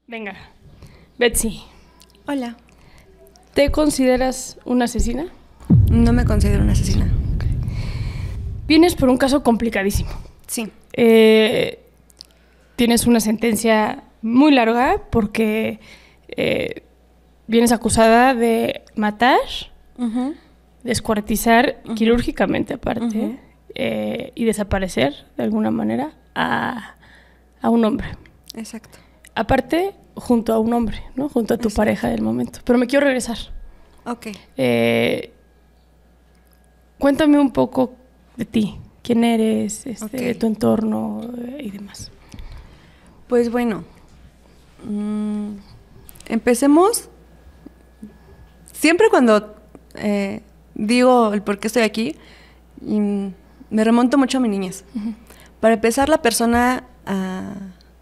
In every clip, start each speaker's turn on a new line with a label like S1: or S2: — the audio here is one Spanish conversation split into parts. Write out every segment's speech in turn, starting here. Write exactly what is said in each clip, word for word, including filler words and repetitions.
S1: Venga, Betsy,
S2: Hola.
S1: ¿te consideras una asesina?
S2: No me considero una asesina.
S1: Okay. Vienes por un caso complicadísimo.
S2: Sí.
S1: Eh, tienes una sentencia muy larga porque eh, vienes acusada de matar,
S2: Uh-huh.
S1: descuartizar
S2: Uh-huh.
S1: quirúrgicamente aparte
S2: Uh-huh.
S1: eh, y desaparecer de alguna manera a, a un hombre.
S2: Exacto.
S1: Aparte, junto a un hombre, ¿no? Junto a tu
S2: Exacto.
S1: pareja del momento. Pero me quiero regresar.
S2: Ok.
S1: Eh, cuéntame un poco de ti. ¿Quién eres? Este,
S2: Ok.
S1: de tu entorno eh, y demás.
S2: Pues bueno, mm, empecemos. Siempre cuando eh, digo el por qué estoy aquí, mm, me remonto mucho a mi niñez.
S1: Uh-huh.
S2: Para empezar, la persona a,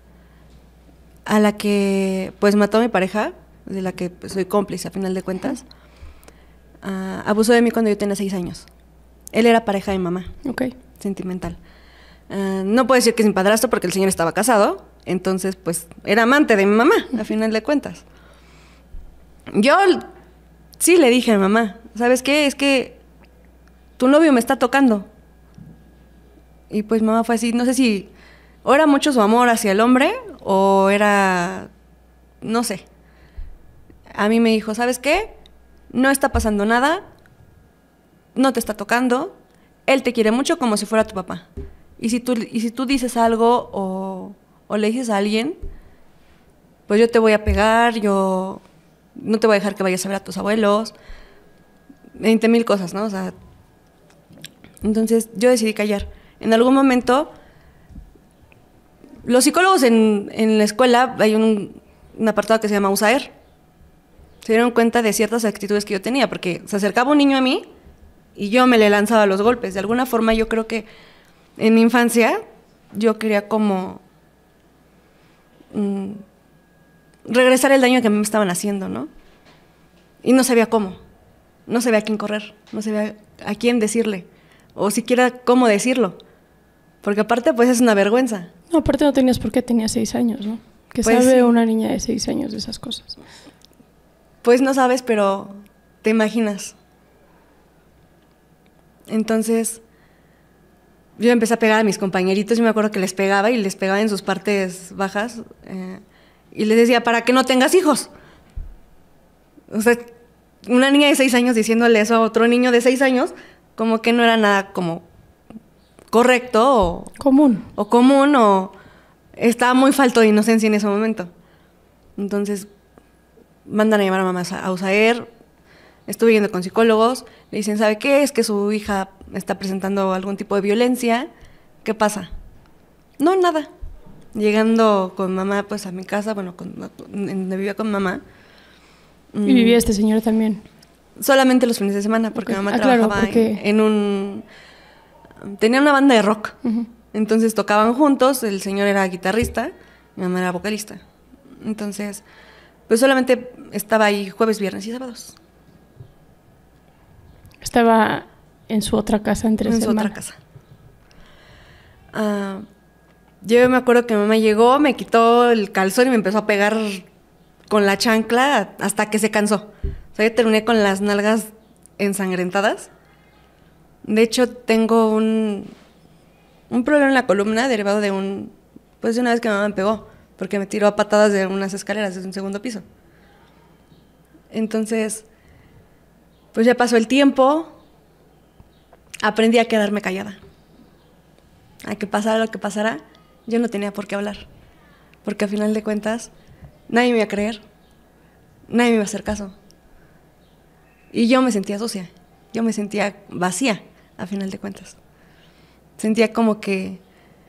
S2: a la que pues mató a mi pareja, de la que pues, soy cómplice a final de cuentas, uh, abusó de mí cuando yo tenía seis años. Él era pareja de mi mamá.
S1: Ok.
S2: Sentimental. Uh, no puedo decir que es mi padrastro porque el señor estaba casado, entonces pues era amante de mi mamá, a final de cuentas. Yo sí le dije a mi mamá, ¿sabes qué? Es que tu novio me está tocando. Y pues mamá fue así, no sé si o era mucho su amor hacia el hombre o era, no sé. A mí me dijo, ¿sabes qué? No está pasando nada, no te está tocando, él te quiere mucho como si fuera tu papá. Y si tú, y si tú dices algo o, o le dices a alguien, pues yo te voy a pegar, yo no te voy a dejar que vayas a ver a tus abuelos, veinte mil cosas, ¿no? O sea, entonces yo decidí callar. En algún momento, los psicólogos en, en la escuela, hay un, un apartado que se llama USAER, se dieron cuenta de ciertas actitudes que yo tenía, porque se acercaba un niño a mí y yo me le lanzaba los golpes. De alguna forma yo creo que en mi infancia yo quería como mmm, regresar el daño que me estaban haciendo, ¿no? Y no sabía cómo, no sabía a quién correr, no sabía a quién decirle, o siquiera cómo decirlo, porque aparte pues es una vergüenza.
S1: No, aparte no tenías por qué, tenías seis años, ¿no? ¿Qué
S2: Pues
S1: sabe
S2: sí.
S1: una niña de seis años de esas cosas?
S2: Pues no sabes, pero te imaginas. Entonces, yo empecé a pegar a mis compañeritos, yo me acuerdo que les pegaba y les pegaba en sus partes bajas, eh, y les decía, para que no tengas hijos. O sea, una niña de seis años diciéndole eso a otro niño de seis años, como que no era nada como correcto o
S1: común.
S2: O común, o estaba muy falto de inocencia en ese momento. Entonces, mandan a llamar a mamá a USAER, estuve yendo con psicólogos, le dicen, ¿sabe qué? Es que su hija está presentando algún tipo de violencia, ¿qué pasa? No, nada. Llegando con mamá, pues a mi casa, bueno, con, donde vivía con mamá.
S1: ¿Y vivía este señor también?
S2: Solamente los fines de semana, porque
S1: Okay.
S2: mamá
S1: ah,
S2: trabajaba
S1: claro, porque...
S2: en, en un... Tenía una banda de rock.
S1: Uh-huh.
S2: Entonces tocaban juntos, el señor era guitarrista, mi mamá era vocalista. Entonces, pues solamente estaba ahí jueves, viernes y sábados.
S1: Estaba en su otra casa entre
S2: En
S1: semana.
S2: su otra casa. Uh, yo me acuerdo que mi mamá llegó, me quitó el calzón y me empezó a pegar con la chancla hasta que se cansó. O sea, yo terminé con las nalgas ensangrentadas. De hecho, tengo un, un problema en la columna derivado de un... Pues de una vez que mi mamá me pegó, porque me tiró a patadas de unas escaleras desde un segundo piso. Entonces, pues ya pasó el tiempo, aprendí a quedarme callada. A que pasara lo que pasara, yo no tenía por qué hablar. Porque a final de cuentas, nadie me iba a creer, nadie me iba a hacer caso. Y yo me sentía sucia, yo me sentía vacía, a final de cuentas. Sentía como que,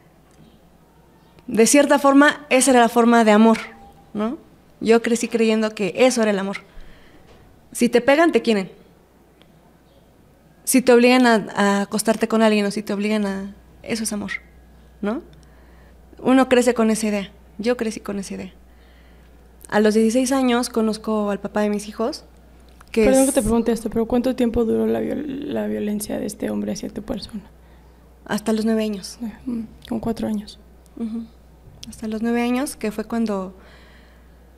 S2: de cierta forma, esa era la forma de amor, ¿no? Yo crecí creyendo que eso era el amor. Si te pegan, te quieren. Si te obligan a, a acostarte con alguien o si te obligan a... Eso es amor, ¿no? Uno crece con esa idea. Yo crecí con esa idea. A los dieciséis años conozco al papá de mis hijos. Que
S1: Perdón
S2: es...
S1: que te pregunte esto, pero ¿cuánto tiempo duró la, viol la violencia de este hombre hacia tu persona?
S2: Hasta los nueve años.
S1: Con cuatro años.
S2: Uh-huh. Hasta los nueve años, que fue cuando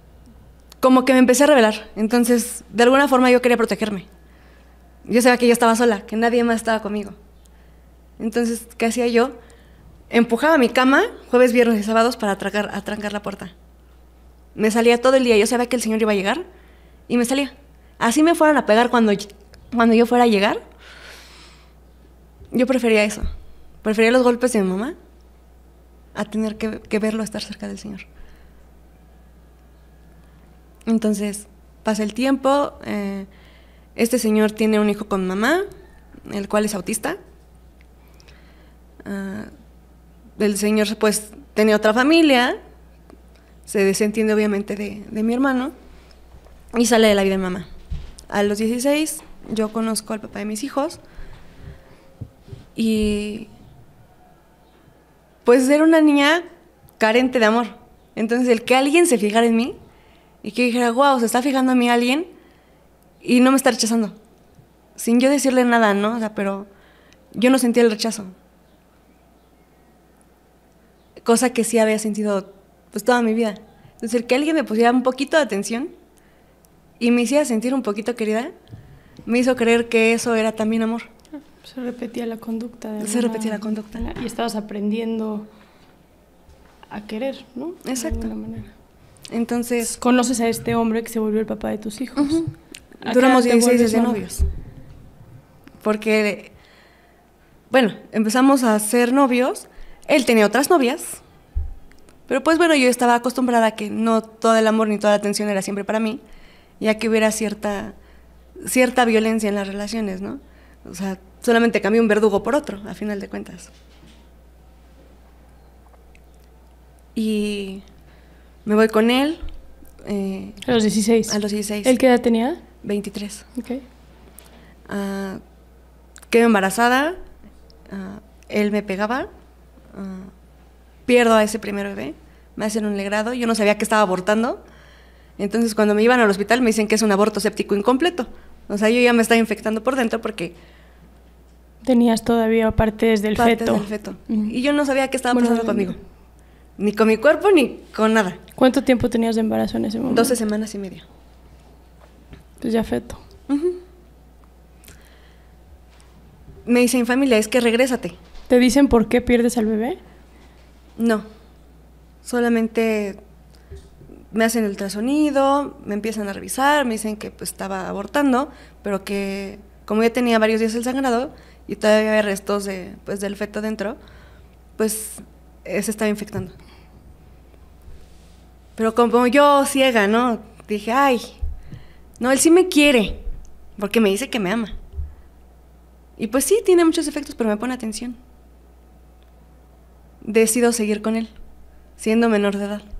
S2: como que me empecé a rebelar. Entonces, de alguna forma yo quería protegerme. Yo sabía que yo estaba sola, que nadie más estaba conmigo. Entonces, ¿qué hacía yo? Empujaba mi cama jueves, viernes y sábados para atrancar, atrancar la puerta. Me salía todo el día. Yo sabía que el señor iba a llegar y me salía. Así me fueran a pegar cuando, cuando yo fuera a llegar. Yo prefería eso. Prefería los golpes de mi mamá a tener que, que verlo estar cerca del señor. Entonces, pasa el tiempo. Eh, este señor tiene un hijo con mamá, el cual es autista. Uh, el señor, pues, tenía otra familia. Se desentiende, obviamente, de, de mi hermano. Y sale de la vida de mamá. A los dieciséis, yo conozco al papá de mis hijos. Y pues era una niña carente de amor. Entonces, el que alguien se fijara en mí y que dijera, wow, se está fijando en mí alguien y no me está rechazando. Sin yo decirle nada, ¿no? O sea, pero yo no sentía el rechazo. Cosa que sí había sentido pues toda mi vida. Entonces, el que alguien me pusiera un poquito de atención y me hiciera sentir un poquito querida, me hizo creer que eso era también amor.
S1: Se repetía la conducta. De
S2: Se repetía la conducta.
S1: Y estabas aprendiendo a querer, ¿no?
S2: Exacto.
S1: De alguna manera.
S2: Entonces...
S1: Conoces a este hombre que se volvió el papá de tus hijos.
S2: Uh-huh. Duramos dieciséis días de novios. Porque, bueno, empezamos a ser novios. Él tenía otras novias. Pero pues bueno, yo estaba acostumbrada a que no todo el amor ni toda la atención era siempre para mí. Ya que hubiera cierta, cierta violencia en las relaciones, ¿no? O sea, solamente cambié un verdugo por otro, a final de cuentas. Y me voy con él. Eh,
S1: a los dieciséis.
S2: A los dieciséis.
S1: ¿Él qué edad tenía?
S2: veintitrés.
S1: Ok.
S2: Uh, quedo embarazada. Uh, él me pegaba. Uh, pierdo a ese primer bebé. Me hacen un legrado. Yo no sabía que estaba abortando. Entonces, cuando me iban al hospital, me dicen que es un aborto séptico incompleto. O sea, yo ya me estaba infectando por dentro porque...
S1: Tenías todavía partes del
S2: partes
S1: feto.
S2: del feto.
S1: Uh-huh.
S2: Y yo no sabía qué estaba
S1: bueno,
S2: pasando conmigo. Ni con mi cuerpo, ni con nada.
S1: ¿Cuánto tiempo tenías de embarazo en ese momento?
S2: doce semanas y media.
S1: Pues ya feto.
S2: Uh-huh. Me dicen, familia, es que regrésate.
S1: ¿Te dicen por qué pierdes al bebé?
S2: No. Solamente... me hacen el ultrasonido, me empiezan a revisar, me dicen que pues estaba abortando, pero que como ya tenía varios días el sangrado y todavía había restos de, pues, del feto dentro, pues eh, se estaba infectando. Pero como yo ciega, ¿no? Dije, ay, no, él sí me quiere, porque me dice que me ama. Y pues sí, tiene muchos efectos, pero me pone atención. Decido seguir con él, siendo menor de edad.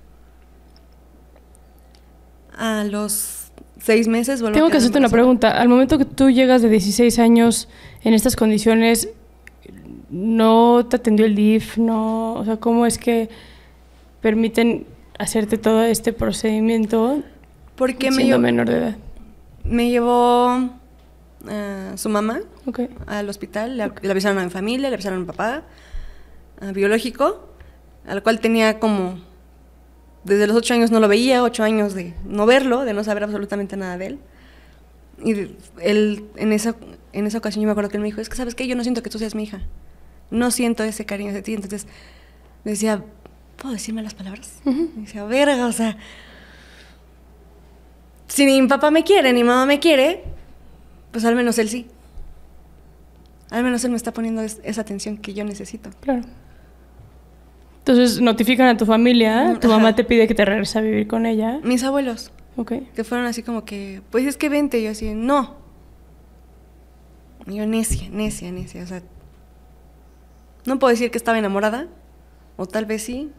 S2: A los seis meses vuelvo
S1: Tengo
S2: a
S1: que hacerte una pregunta. Al momento que tú llegas de dieciséis años en estas condiciones, ¿no te atendió el D I F? No, o sea, ¿cómo es que permiten hacerte todo este procedimiento
S2: Porque
S1: siendo
S2: me llevó,
S1: menor de edad?
S2: Me llevó uh, su mamá
S1: okay.
S2: al hospital. Le, okay. le avisaron a mi familia, le avisaron a mi papá, uh, biológico, al cual tenía como... Desde los ocho años no lo veía, ocho años de no verlo, de no saber absolutamente nada de él. Y él, en esa, en esa ocasión yo me acuerdo que él me dijo, es que, ¿sabes qué? Yo no siento que tú seas mi hija. No siento ese cariño de ti. Entonces, me decía, ¿puedo decirme las palabras? Uh-huh. Me decía, verga, o sea, si ni mi papá me quiere, ni mi mamá me quiere, pues al menos él sí. Al menos él me está poniendo es, esa atención que yo necesito.
S1: Claro. Entonces notifican a tu familia, tu Ajá. mamá te pide que te regreses a vivir con ella.
S2: Mis abuelos.
S1: Okay.
S2: Que fueron así como que, pues es que vente. Y yo así, no. Y yo necia, necia, necia. O sea, no puedo decir que estaba enamorada, o tal vez sí.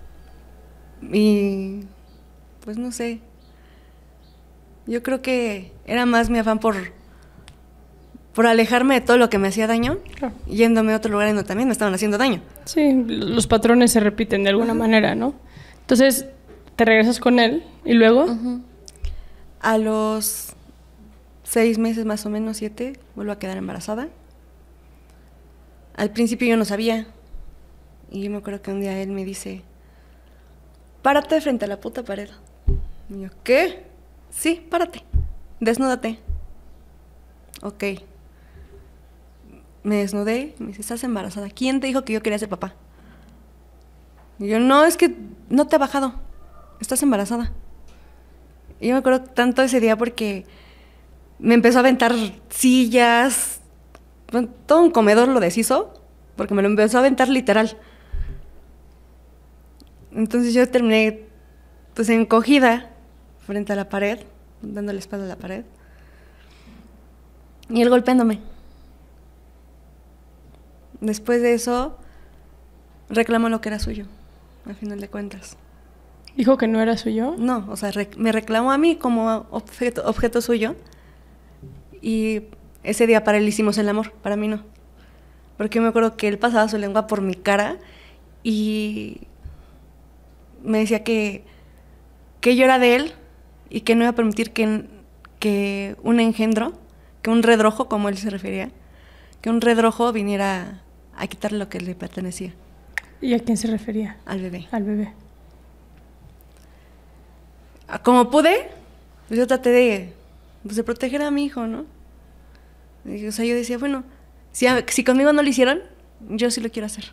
S2: Y pues no sé. Yo creo que era más mi afán por, por alejarme de todo lo que me hacía daño, claro. Yéndome a otro lugar en donde también me estaban haciendo daño.
S1: Sí, los patrones se repiten de alguna uh-huh. manera, ¿no? Entonces, te regresas con él y luego...
S2: Uh-huh. A los seis meses más o menos, siete, vuelvo a quedar embarazada. Al principio yo no sabía. Y yo me acuerdo que un día él me dice, párate frente a la puta pared. Y yo, ¿qué? Sí, párate, desnúdate. Ok. Me desnudé, me dice, ¿estás embarazada? ¿Quién te dijo que yo quería ser papá? Y yo, no, es que no te ha bajado, estás embarazada. Y yo me acuerdo tanto ese día porque me empezó a aventar sillas, bueno, todo un comedor lo deshizo, porque me lo empezó a aventar literal. Entonces yo terminé pues encogida frente a la pared, dando la espalda a la pared, y él golpeándome. Después de eso, reclamó lo que era suyo, al final de cuentas.
S1: ¿Dijo que no era suyo?
S2: No, o sea, rec- me reclamó a mí como objeto, objeto suyo, y ese día para él hicimos el amor, para mí no. Porque yo me acuerdo que él pasaba su lengua por mi cara y me decía que, que yo era de él y que no iba a permitir que, que un engendro, que un redrojo, como él se refería, que un redrojo viniera a quitarle lo que le pertenecía.
S1: ¿Y a quién se refería?
S2: Al bebé.
S1: Al bebé.
S2: Como pude, yo traté de, pues, de proteger a mi hijo, ¿no? Y, o sea, yo decía, bueno, si, a, si conmigo no lo hicieron, yo sí lo quiero hacer.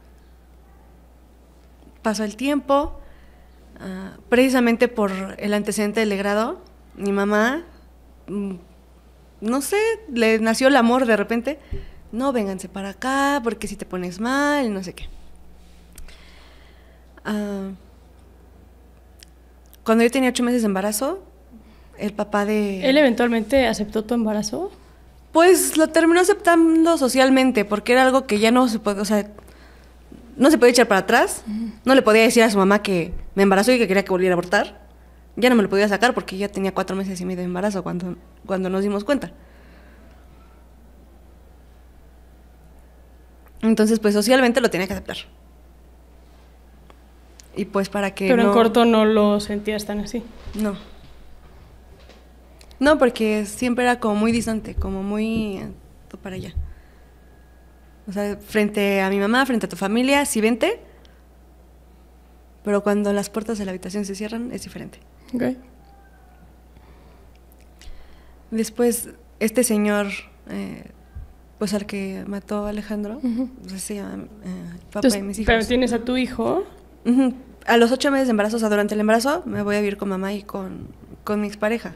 S2: Pasó el tiempo, uh, precisamente por el antecedente del legrado, mi mamá, mm, no sé, le nació el amor de repente. No, vénganse para acá, porque si te pones mal, no sé qué. Uh, Cuando yo tenía ocho meses de embarazo, el papá de...
S1: ¿Él eventualmente aceptó tu embarazo?
S2: Pues lo terminó aceptando socialmente, porque era algo que ya no se puede, o sea, no se podía echar para atrás. Uh-huh. No le podía decir a su mamá que me embarazó y que quería que volviera a abortar. Ya no me lo podía sacar porque ya tenía cuatro meses y medio de embarazo cuando, cuando nos dimos cuenta. Entonces, pues socialmente lo tenía que aceptar. Y pues para que
S1: Pero
S2: no...
S1: en corto no lo sentías tan así.
S2: No. No, porque siempre era como muy distante, como muy eh, para allá. O sea, frente a mi mamá, frente a tu familia, sí vente. Pero cuando las puertas de la habitación se cierran, es diferente.
S1: Ok.
S2: Después, este señor, eh, pues al que mató a Alejandro, uh-huh. pues se llama eh, papá
S1: Entonces,
S2: de mis hijos.
S1: Pero tienes a tu hijo...
S2: Uh-huh. A los ocho meses de embarazo, o sea, durante el embarazo, me voy a vivir con mamá y con, con mi expareja.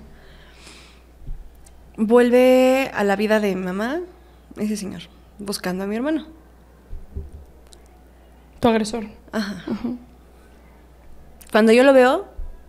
S2: Vuelve a la vida de mi mamá ese señor, buscando a mi hermano.
S1: Tu agresor.
S2: Ajá. Uh-huh. Cuando yo lo veo,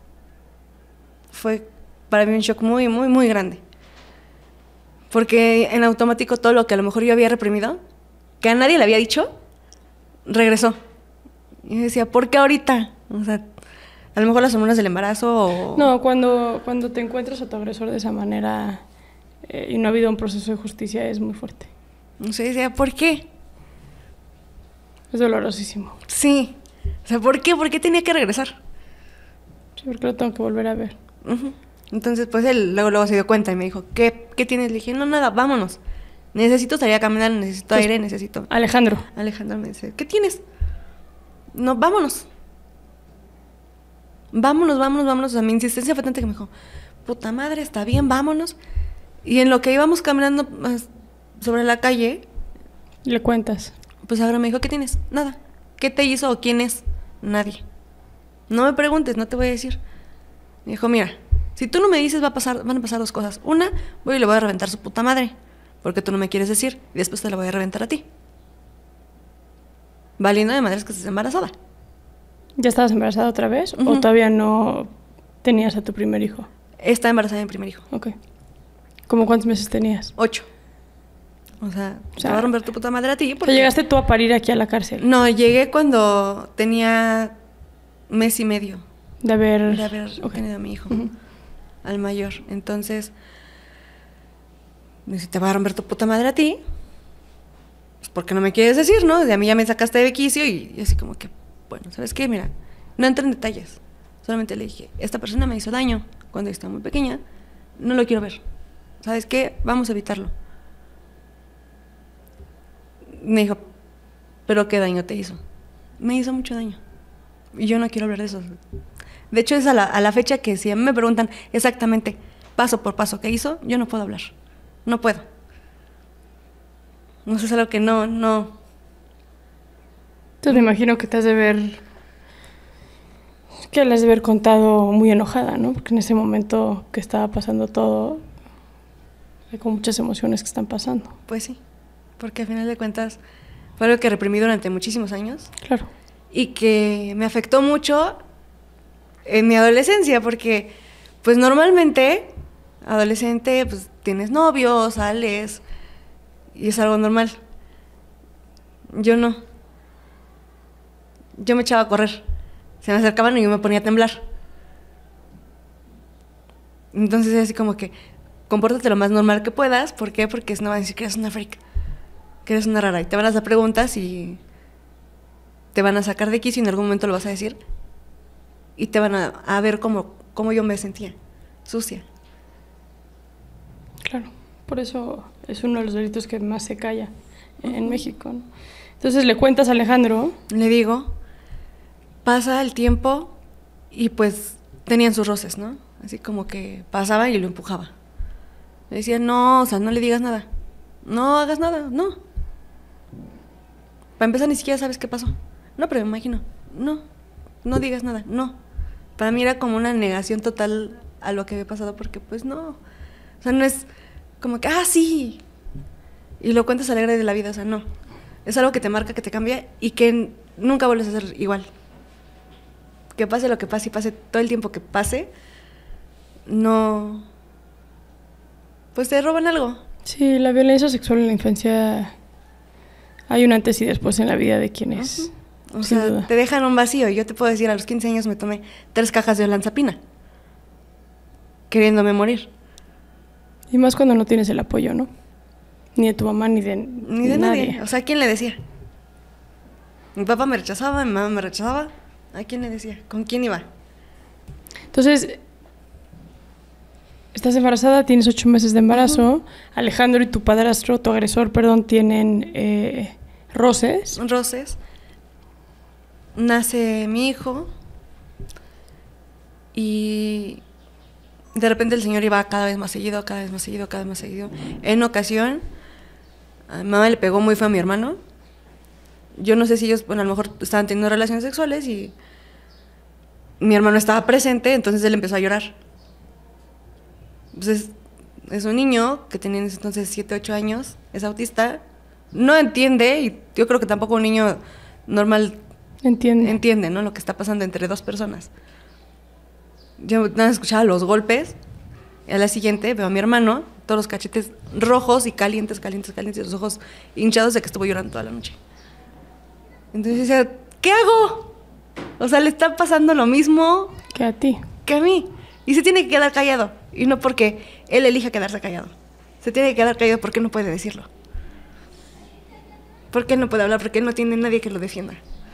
S2: fue para mí un shock muy, muy, muy grande. Porque en automático todo lo que a lo mejor yo había reprimido, que a nadie le había dicho, regresó. Y yo decía, ¿por qué ahorita? O sea, a lo mejor las hormonas del embarazo o...
S1: No, cuando, cuando te encuentras a tu agresor de esa manera eh, y no ha habido un proceso de justicia es muy fuerte.
S2: No sé, decía, ¿por qué?
S1: Es dolorosísimo.
S2: Sí. O sea, ¿por qué? ¿Por qué tenía que regresar?
S1: Sí, porque lo tengo que volver a ver.
S2: Uh-huh. Entonces, pues él luego, luego se dio cuenta y me dijo, ¿qué, qué tienes? Le dije, no, nada, vámonos. Necesito salir a caminar, necesito
S1: Entonces,
S2: aire, necesito...
S1: Alejandro.
S2: Alejandro me dice, ¿qué tienes? No, vámonos. Vámonos, vámonos, vámonos. O sea, mi insistencia fue tanta que me dijo, puta madre, está bien, vámonos. Y en lo que íbamos caminando sobre la calle...
S1: Le cuentas.
S2: Pues ahora me dijo, ¿qué tienes? Nada. ¿Qué te hizo o quién es? Nadie. No me preguntes, no te voy a decir. Me dijo, mira, si tú no me dices, va a pasar, van a pasar dos cosas. Una, voy y le voy a reventar su puta madre, porque tú no me quieres decir, y después te la voy a reventar a ti. Valiendo de madres que estés embarazada.
S1: ¿Ya estabas embarazada otra vez? Uh-huh. ¿O todavía no tenías a tu primer hijo?
S2: Estaba embarazada de mi primer hijo.
S1: Ok. ¿Cómo cuántos meses tenías?
S2: Ocho. O sea,
S1: o sea
S2: te va a romper tu puta madre a ti.
S1: Porque... O sea, ¿llegaste tú a parir aquí a la cárcel?
S2: No, llegué cuando tenía mes y medio.
S1: De haber...
S2: De haber okay. tenido a mi hijo. Uh-huh. Al mayor. Entonces, si te va a romper tu puta madre a ti, pues porque no me quieres decir, ¿no? De a mí ya me sacaste de quicio y, y así como que, bueno, ¿sabes qué? Mira, no entré en detalles. Solamente le dije, esta persona me hizo daño cuando estaba muy pequeña, no lo quiero ver. ¿Sabes qué? Vamos a evitarlo. Me dijo, ¿pero qué daño te hizo? Me hizo mucho daño. Y yo no quiero hablar de eso. De hecho, es a la, a la fecha que si a mí me preguntan exactamente, paso por paso, qué hizo, yo no puedo hablar. No puedo. No sé, es algo que no, no...
S1: Entonces me imagino que te has de ver... que le has de haber contado muy enojada, ¿no? Porque en ese momento que estaba pasando todo, hay como muchas emociones que están pasando.
S2: Pues sí, porque al final de cuentas fue algo que reprimí durante muchísimos años.
S1: Claro.
S2: Y que me afectó mucho en mi adolescencia, porque pues normalmente, adolescente, pues tienes novio, sales, y es algo normal. Yo no. Yo me echaba a correr. Se me acercaban y yo me ponía a temblar. Entonces es así como que, compórtate lo más normal que puedas. ¿Por qué? Porque no van a decir que eres una freak, que eres una rara. Y te van a hacer preguntas y te van a sacar de quicio y en algún momento lo vas a decir. Y te van a, a ver cómo, cómo yo me sentía, sucia.
S1: Claro, por eso es uno de los delitos que más se calla en uh-huh. México, ¿no? Entonces le cuentas a Alejandro.
S2: Le digo, pasa el tiempo y pues tenían sus roces, ¿no? Así como que pasaba y lo empujaba. Le decía, no, o sea, no le digas nada. No hagas nada, no. Para empezar, ni siquiera sabes qué pasó. No, pero me imagino, no, no digas nada, no. Para mí era como una negación total a lo que había pasado, porque pues no. O sea, no es como que, ah, sí. Y lo cuentas alegre de la vida, o sea, no. Es algo que te marca, que te cambia y que nunca vuelves a ser igual. Que pase lo que pase y pase todo el tiempo que pase, no... pues te roban algo.
S1: Sí, la violencia sexual en la infancia, hay un antes y después en la vida de quienes... Uh-huh.
S2: O sea, duda. Te dejan un vacío. Yo te puedo decir, a los quince años me tomé tres cajas de olanzapina, queriéndome morir.
S1: Y más cuando no tienes el apoyo, ¿no? Ni de tu mamá, ni de,
S2: ni de, de nadie. nadie. O sea, ¿a quién le decía? Mi papá me rechazaba, mi mamá me rechazaba. ¿A quién le decía? ¿Con quién iba?
S1: Entonces, estás embarazada, tienes ocho meses de embarazo. Uh-huh. Alejandro y tu padrastro, tu agresor, perdón, tienen eh, roces.
S2: Roces. Nace mi hijo y de repente el señor iba cada vez más seguido, cada vez más seguido, cada vez más seguido. En ocasión, a mi mamá le pegó muy feo a mi hermano. Yo no sé si ellos, bueno, a lo mejor estaban teniendo relaciones sexuales y mi hermano estaba presente, entonces él empezó a llorar. Entonces, es un niño que tenía entonces siete, ocho años, es autista, no entiende, y yo creo que tampoco un niño normal
S1: entiende,
S2: entiende, ¿no?, lo que está pasando entre dos personas. Yo nada más escuchaba los golpes, y a la siguiente veo a mi hermano, todos los cachetes rojos y calientes, calientes, calientes, y los ojos hinchados de que estuvo llorando toda la noche. Entonces decía, ¿qué hago? O sea, le está pasando lo mismo
S1: que a ti,
S2: que a mí, y se tiene que quedar callado, y no porque él elija quedarse callado, se tiene que quedar callado porque él no puede decirlo, porque él no puede hablar, porque él no tiene nadie que lo defienda.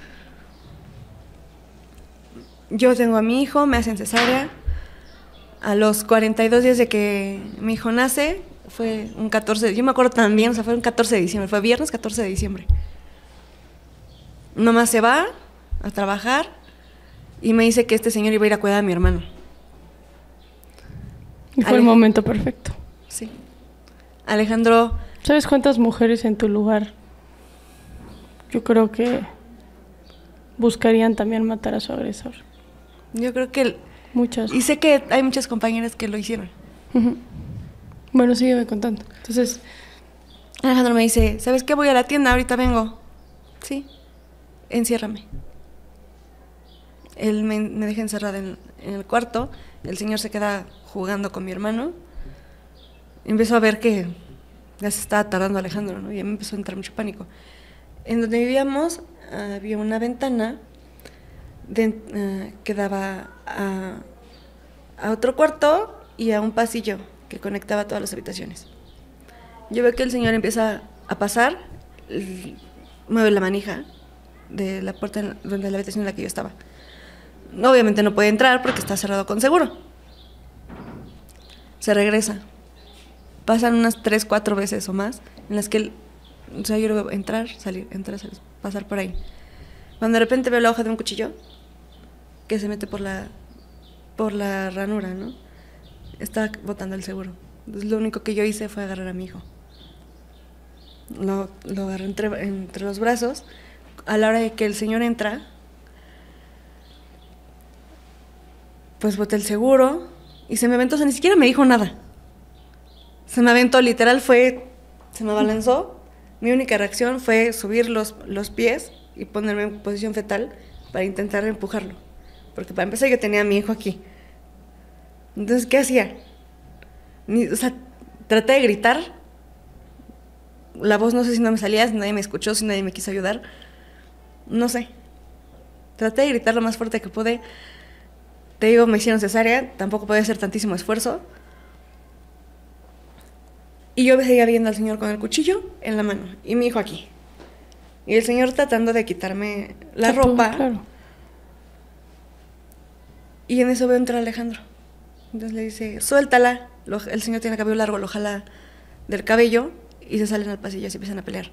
S2: Yo tengo a mi hijo, me hacen cesárea. A los cuarenta y dos días de que mi hijo nace, fue un catorce, yo me acuerdo también, o sea, fue un catorce de diciembre, fue viernes catorce de diciembre. Nomás se va a trabajar y me dice que este señor iba a ir a cuidar a mi hermano.
S1: Y fue Ale- el momento perfecto.
S2: Sí. Alejandro...
S1: ¿Sabes cuántas mujeres en tu lugar? Yo creo que buscarían también matar a su agresor.
S2: Yo creo que... El,
S1: muchas.
S2: Y sé que hay muchas compañeras que lo hicieron.
S1: Uh-huh. Bueno, sígueme contando. Entonces,
S2: Alejandro me dice, ¿sabes qué? Voy a la tienda, ahorita vengo. Sí, enciérrame. Él me, me deja encerrada en, en el cuarto. El señor se queda jugando con mi hermano. Empezó a ver que ya se estaba tardando Alejandro, ¿no? Y a mí me empezó a entrar mucho pánico. En donde vivíamos había una ventana de, uh, que daba a, a otro cuarto y a un pasillo que conectaba todas las habitaciones. Yo veo que el señor empieza a pasar, el, mueve la manija de la puerta en, de la habitación en la que yo estaba. Obviamente no puede entrar porque está cerrado con seguro. Se regresa. Pasan unas tres, cuatro veces o más en las que él, o sea, yo lo veo entrar, salir, entrar, salir, pasar por ahí. Cuando de repente veo la hoja de un cuchillo que se mete por la por la ranura, ¿no? Estaba botando el seguro. Entonces, lo único que yo hice fue agarrar a mi hijo. Lo, lo agarré entre, entre los brazos. A la hora de que el señor entra, pues boté el seguro y se me aventó, o sea, ni siquiera me dijo nada. Se me aventó, literal fue, se me abalanzó. Mi única reacción fue subir los, los pies y ponerme en posición fetal para intentar empujarlo. Porque para empezar yo tenía a mi hijo aquí. Entonces, ¿qué hacía? Ni, o sea, traté de gritar. La voz no sé si no me salía, si nadie me escuchó, si nadie me quiso ayudar. No sé. Traté de gritar lo más fuerte que pude. Te digo, me hicieron cesárea, tampoco podía hacer tantísimo esfuerzo. Y yo seguía viendo al señor con el cuchillo en la mano y mi hijo aquí. Y el señor tratando de quitarme la
S1: Claro,
S2: ropa.
S1: claro.
S2: Y en eso veo entrar a Alejandro. Entonces le dice, suéltala. Lo, el señor tiene cabello largo, lo jala del cabello y se salen al pasillo y se empiezan a pelear.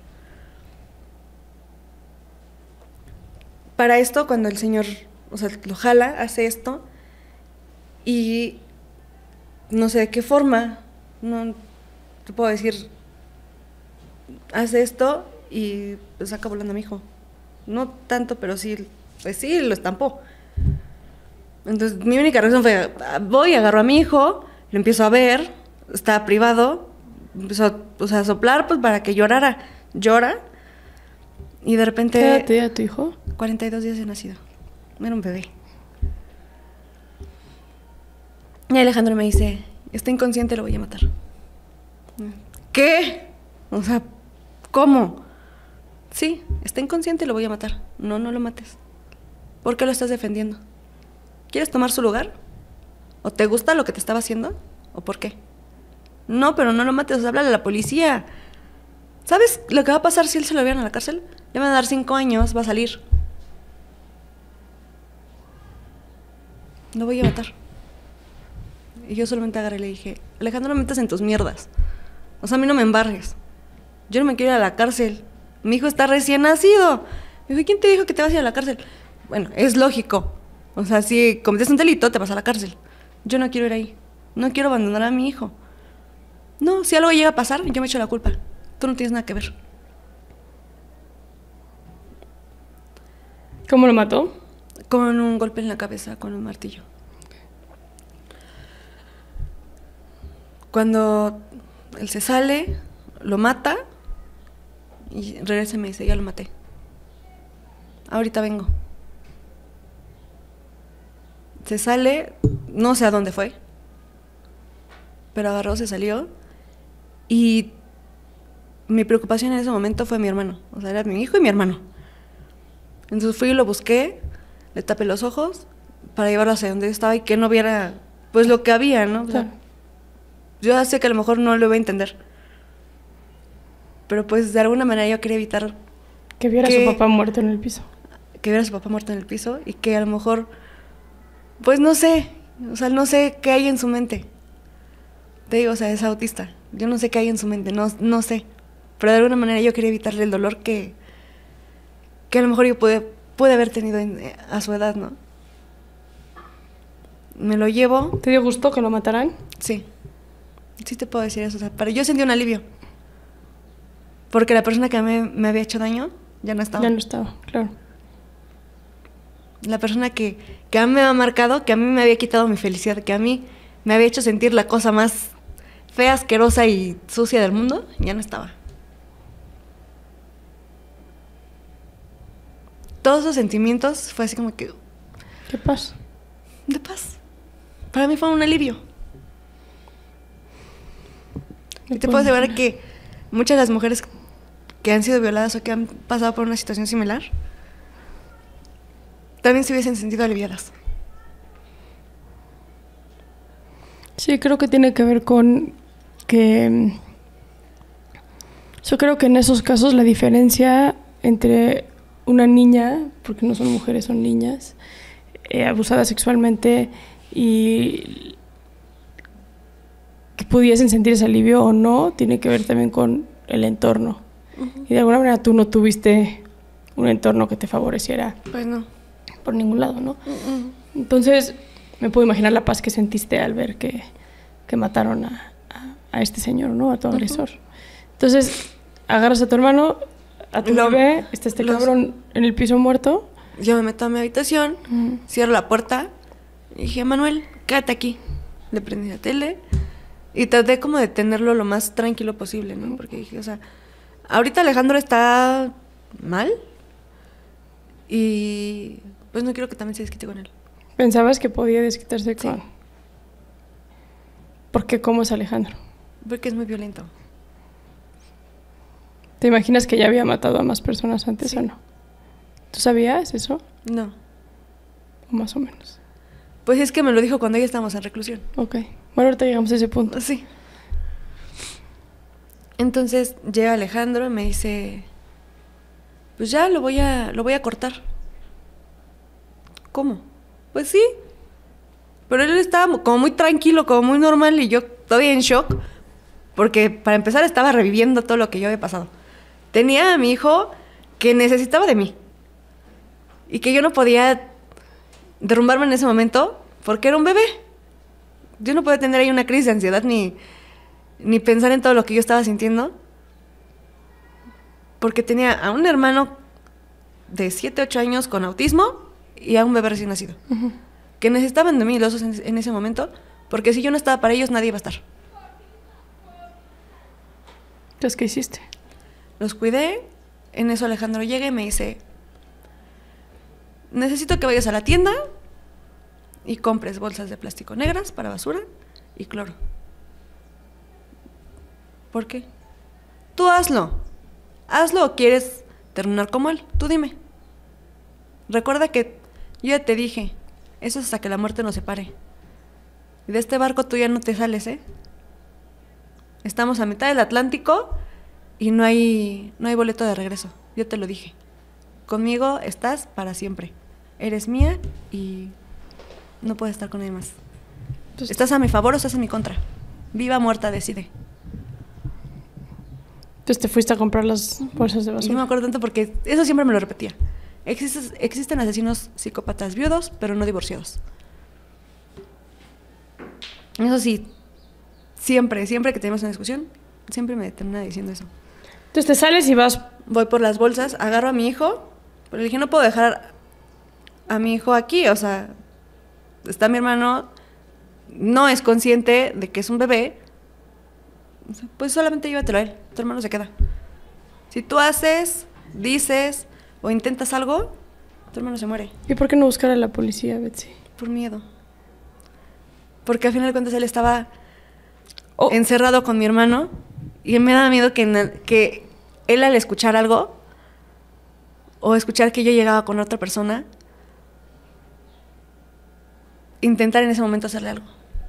S2: Para esto, cuando el señor, o sea, lo jala, hace esto y no sé de qué forma, no te puedo decir, hace esto y pues saca volando a mi hijo. No tanto, pero sí, pues sí, lo estampó. Entonces, mi única reacción fue, voy, agarro a mi hijo, lo empiezo a ver, estaba privado, empezó a, o sea, a soplar pues para que llorara. Llora y de repente...
S1: ¿Qué edad tenía tu hijo?
S2: cuarenta y dos días de nacido. Era un bebé. Y Alejandro me dice, está inconsciente, lo voy a matar. ¿Qué? O sea, ¿cómo? Sí, está inconsciente, lo voy a matar. No, no lo mates. ¿Por qué lo estás defendiendo? ¿Quieres tomar su lugar? ¿O te gusta lo que te estaba haciendo? ¿O por qué? No, pero no lo mates, o sea, háblale a la policía. ¿Sabes lo que va a pasar si él se lo vieron a la cárcel? Le van a dar cinco años, va a salir. Lo voy a matar. Y yo solamente agarré y le dije, Alejandro, no me metas en tus mierdas. O sea, a mí no me embargues. Yo no me quiero ir a la cárcel. Mi hijo está recién nacido. Me dijo, ¿quién te dijo que te vas a ir a la cárcel? Bueno, es lógico. O sea, si cometes un delito, te vas a la cárcel. Yo no quiero ir ahí. No quiero abandonar a mi hijo. No, si algo llega a pasar, yo me echo la culpa. Tú no tienes nada que ver.
S1: ¿Cómo lo mató?
S2: Con un golpe en la cabeza, con un martillo. Cuando él se sale, lo mata y regresa y me dice, ya lo maté. Ahorita vengo. Se sale, no sé a dónde fue, pero agarró, se salió y mi preocupación en ese momento fue mi hermano. O sea, era mi hijo y mi hermano. Entonces fui y lo busqué, le tapé los ojos para llevarlo hacia donde yo estaba y que no viera pues lo que había, ¿no? O sea,
S1: Claro.
S2: yo sé que a lo mejor no lo iba a entender, pero pues de alguna manera yo quería evitar
S1: Que viera a
S2: que-
S1: su papá muerto en el piso.
S2: que viera a su papá muerto en el piso y que a lo mejor, pues no sé, o sea, no sé qué hay en su mente. Te digo, o sea, es autista. Yo no sé qué hay en su mente, no, no sé. Pero de alguna manera yo quería evitarle el dolor que, que a lo mejor yo pude, pude haber tenido en- a su edad, ¿no? Me lo llevo,
S1: ¿Te dio gusto que lo mataran?
S2: sí. Sí te puedo decir eso. O sea, pero yo sentí un alivio. Porque la persona que a mí me había hecho daño ya no estaba.
S1: Ya no estaba, claro.
S2: La persona que, que a mí me había marcado, que a mí me había quitado mi felicidad, que a mí me había hecho sentir la cosa más fea, asquerosa y sucia del mundo, ya no estaba. Todos esos sentimientos fue así como que,
S1: ¿Qué pasa?
S2: de paz. Para mí fue un alivio. Y te puedo asegurar que muchas de las mujeres que han sido violadas o que han pasado por una situación similar también se hubiesen sentido aliviadas.
S1: Sí, creo que tiene que ver con que... mm, Yo creo que en esos casos la diferencia entre una niña, porque no son mujeres, son niñas, eh, abusada sexualmente y que pudiesen sentir ese alivio o no, tiene que ver también con el entorno.
S2: Uh-huh.
S1: Y de alguna manera tú no tuviste un entorno que te favoreciera
S2: Pues no.
S1: por ningún lado, ¿no?
S2: Uh-uh.
S1: Entonces, me puedo imaginar la paz que sentiste al ver que, que mataron a, a, a este señor, ¿no? A tu agresor. Uh-huh. Entonces, agarras a tu hermano, a tu lo, bebé, está este los, cabrón en el piso muerto.
S2: Yo me meto a mi habitación, uh-huh. cierro la puerta y dije, Manuel, quédate aquí. Le prendí la tele y traté como de tenerlo lo más tranquilo posible, ¿no? Porque dije, o sea, ahorita Alejandro está mal y pues no quiero que también se desquite con él.
S1: ¿Pensabas que podía desquitarse con...? Sí. ¿Por qué? ¿Cómo es Alejandro?
S2: Porque es muy violento.
S1: ¿Te imaginas que ya había matado a más personas antes sí. o no? ¿Tú sabías eso?
S2: No.
S1: O más o menos.
S2: Pues es que me lo dijo cuando ya estábamos en reclusión.
S1: Ok. Bueno, ahorita llegamos a ese punto.
S2: Sí. Entonces llega Alejandro y me dice, pues ya lo voy a, lo voy a cortar. ¿Cómo? Pues sí. Pero él estaba como muy tranquilo, como muy normal y yo todavía en shock. Porque para empezar estaba reviviendo todo lo que yo había pasado. Tenía a mi hijo que necesitaba de mí. Y que yo no podía derrumbarme en ese momento porque era un bebé. Yo no podía tener ahí una crisis de ansiedad ni, ni pensar en todo lo que yo estaba sintiendo. Porque tenía a un hermano de siete, ocho años con autismo y a un bebé recién nacido. Uh-huh. Que necesitaban de mí los dos en, en ese momento, porque si yo no estaba para ellos, nadie iba a estar.
S1: Entonces, ¿qué hiciste?
S2: Los cuidé. En eso Alejandro llega y me dice, necesito que vayas a la tienda y compres bolsas de plástico negras para basura y cloro. ¿Por qué? Tú hazlo. Hazlo o quieres terminar como él. Tú dime. Recuerda que yo ya te dije, eso es hasta que la muerte nos separe. Y de este barco tú ya no te sales, ¿eh? Estamos a mitad del Atlántico y no hay, no hay boleto de regreso. Yo te lo dije. Conmigo estás para siempre. Eres mía y no puedes estar con nadie más. Entonces, ¿estás a mi favor o estás en mi contra? Viva o muerta, decide.
S1: Entonces te fuiste a comprar las bolsas de basura.
S2: No me acuerdo tanto porque eso siempre me lo repetía. Existen, existen asesinos psicópatas viudos, pero no divorciados. Eso sí, siempre, siempre que tenemos una discusión, siempre me termina diciendo eso.
S1: Entonces te sales y vas...
S2: Voy por las bolsas, agarro a mi hijo, pero le dije, no puedo dejar a mi hijo aquí, o sea, está mi hermano, no es consciente de que es un bebé, pues solamente llévatelo a él, tu hermano se queda. Si tú haces, dices o intentas algo, tu hermano se muere.
S1: ¿Y por qué no buscar a la policía, Betsy?
S2: Por miedo. Porque al final de cuentas él estaba oh. encerrado con mi hermano y me daba miedo que, que él al escuchar algo o escuchar que yo llegaba con otra persona, intentar en ese momento hacerle algo.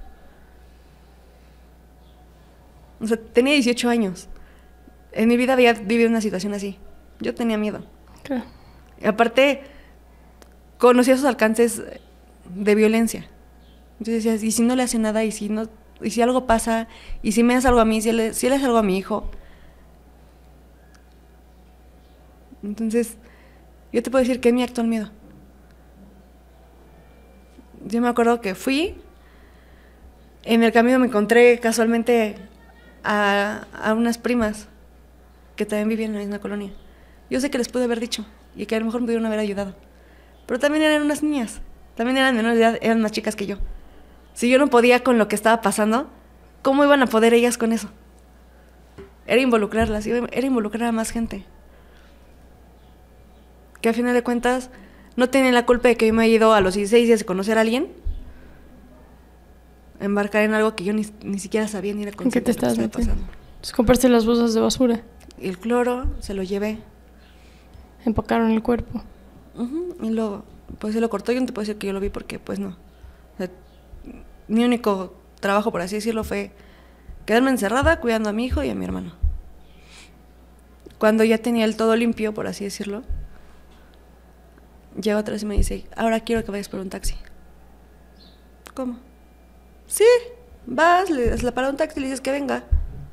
S2: O sea, tenía dieciocho años. En mi vida había vivido una situación así. Yo tenía miedo.
S1: Claro.
S2: Y aparte, conocía sus alcances de violencia. Entonces decías, ¿y si no le hace nada? ¿Y si no, y si algo pasa? ¿Y si me hace algo a mí? ¿Si él, si él hace algo a mi hijo? Entonces, yo te puedo decir que es mi actual miedo. Yo me acuerdo que fui, en el camino me encontré casualmente a, a unas primas que también vivían en la misma colonia. Yo sé que les pude haber dicho y que a lo mejor me pudieron haber ayudado, pero también eran unas niñas, también eran menores de edad, eran más chicas que yo. Si yo no podía con lo que estaba pasando, ¿cómo iban a poder ellas con eso? Era involucrarlas, era involucrar a más gente. Que a final de cuentas no tienen la culpa de que yo me haya ido a los dieciséis días de conocer a alguien, embarcar en algo que yo ni, ni siquiera sabía ni era consciente.
S1: ¿En qué te estabas metiendo? Pues compraste las bolsas de basura.
S2: Y el cloro, se lo llevé.
S1: Empacaron el cuerpo.
S2: Uh-huh. Y luego, pues se lo cortó. Yo no te puedo decir que yo lo vi porque, pues no. O sea, mi único trabajo, por así decirlo, fue quedarme encerrada cuidando a mi hijo y a mi hermano. Cuando ya tenía el todo limpio, por así decirlo, llega otra vez y me dice, ahora quiero que vayas por un taxi. ¿Cómo? Sí, vas, le, le para un taxi y le dices que venga.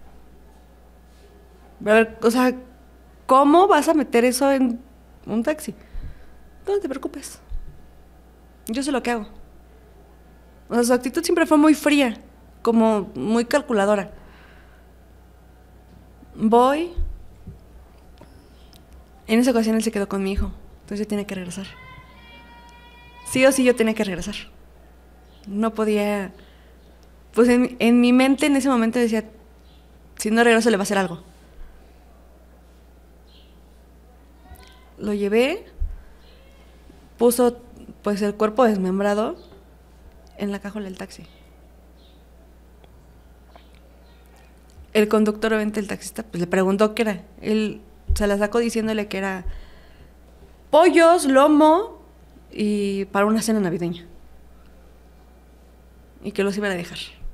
S2: A ver, o sea, ¿cómo vas a meter eso en un taxi? No te preocupes. Yo sé lo que hago. O sea, su actitud siempre fue muy fría, como muy calculadora. Voy. En esa ocasión él se quedó con mi hijo, entonces yo tenía que regresar. Sí o sí yo tenía que regresar. No podía... Pues en, en mi mente en ese momento decía, si no regreso le va a hacer algo. Lo llevé, puso pues el cuerpo desmembrado en la cajuela del taxi. El conductor, obviamente el taxista, pues le preguntó qué era. Él se la sacó diciéndole que era pollos, lomo y para una cena navideña. Y que los iban a dejar.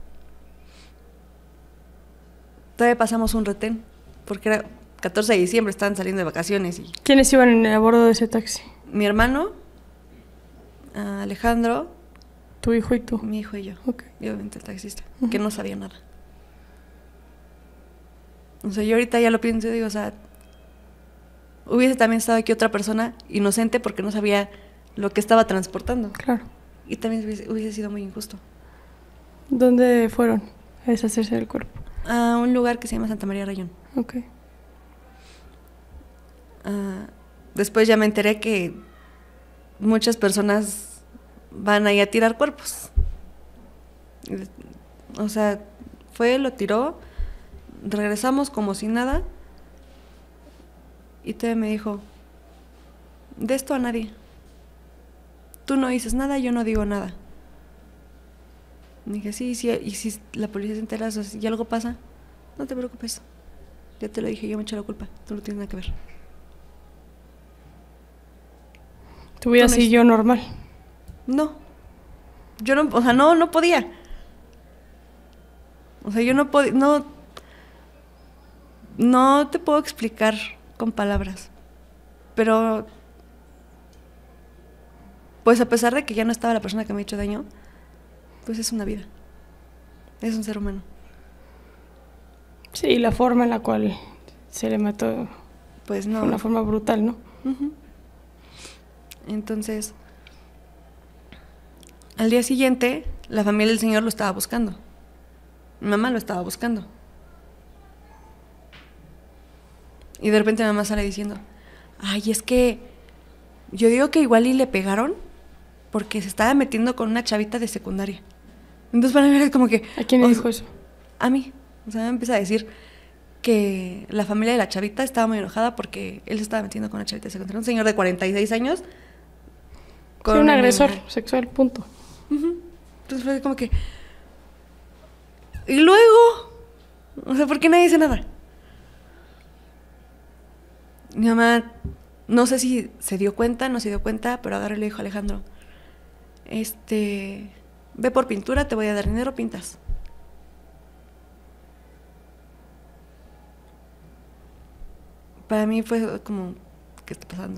S2: Todavía pasamos un retén, porque era catorce de diciembre, estaban saliendo de vacaciones. Y
S1: ¿Quiénes iban a bordo de ese taxi?
S2: mi hermano, Alejandro,
S1: tu hijo y tú.
S2: mi hijo y yo.
S1: Okay.
S2: Y obviamente el taxista,
S1: Uh-huh.
S2: que no sabía nada. O sea, yo ahorita ya lo pienso y digo, o sea, hubiese también estado aquí otra persona inocente porque no sabía lo que estaba transportando.
S1: Claro.
S2: Y también hubiese, hubiese sido muy injusto.
S1: ¿Dónde fueron a deshacerse del cuerpo?
S2: A un lugar que se llama Santa María Rayón.
S1: Ok.
S2: Uh, después ya me enteré que muchas personas van ahí a tirar cuerpos. O sea, fue, lo tiró, regresamos como si nada y todavía me dijo, de esto a nadie. Tú no dices nada, yo no digo nada. Me dije, sí, sí, y si la policía se entera y algo pasa, no te preocupes. Ya te lo dije, yo me echo la culpa, tú no tienes nada que ver.
S1: ¿Tu vida siguió normal?
S2: No. Yo no, o sea, no, no podía. O sea, yo no podía, no, no te puedo explicar con palabras. Pero, pues a pesar de que ya no estaba la persona que me ha hecho daño, pues es una vida. Es un ser humano.
S1: Sí, la forma en la cual se le mató,
S2: pues no.
S1: Fue una forma brutal, ¿no?
S2: Uh-huh. Entonces, al día siguiente, la familia del señor lo estaba buscando. Mi mamá lo estaba buscando. Y de repente mi mamá sale diciendo, ay, es que yo digo que igual y le pegaron porque se estaba metiendo con una chavita de secundaria. Entonces para mí era como que...
S1: ¿A quién le dijo eso?
S2: A mí. O sea, me empieza a decir que la familia de la chavita estaba muy enojada porque él se estaba metiendo con una chavita de secundaria. Un señor de cuarenta y seis años.
S1: Con sí, un agresor niña. Sexual, punto.
S2: Uh-huh. Entonces fue como que... Y luego... O sea, ¿por qué nadie dice nada? Mi mamá, no sé si se dio cuenta, no se dio cuenta, pero agarró y le dijo a Alejandro, este, ve por pintura, te voy a dar dinero, pintas. Para mí fue como, ¿qué está pasando?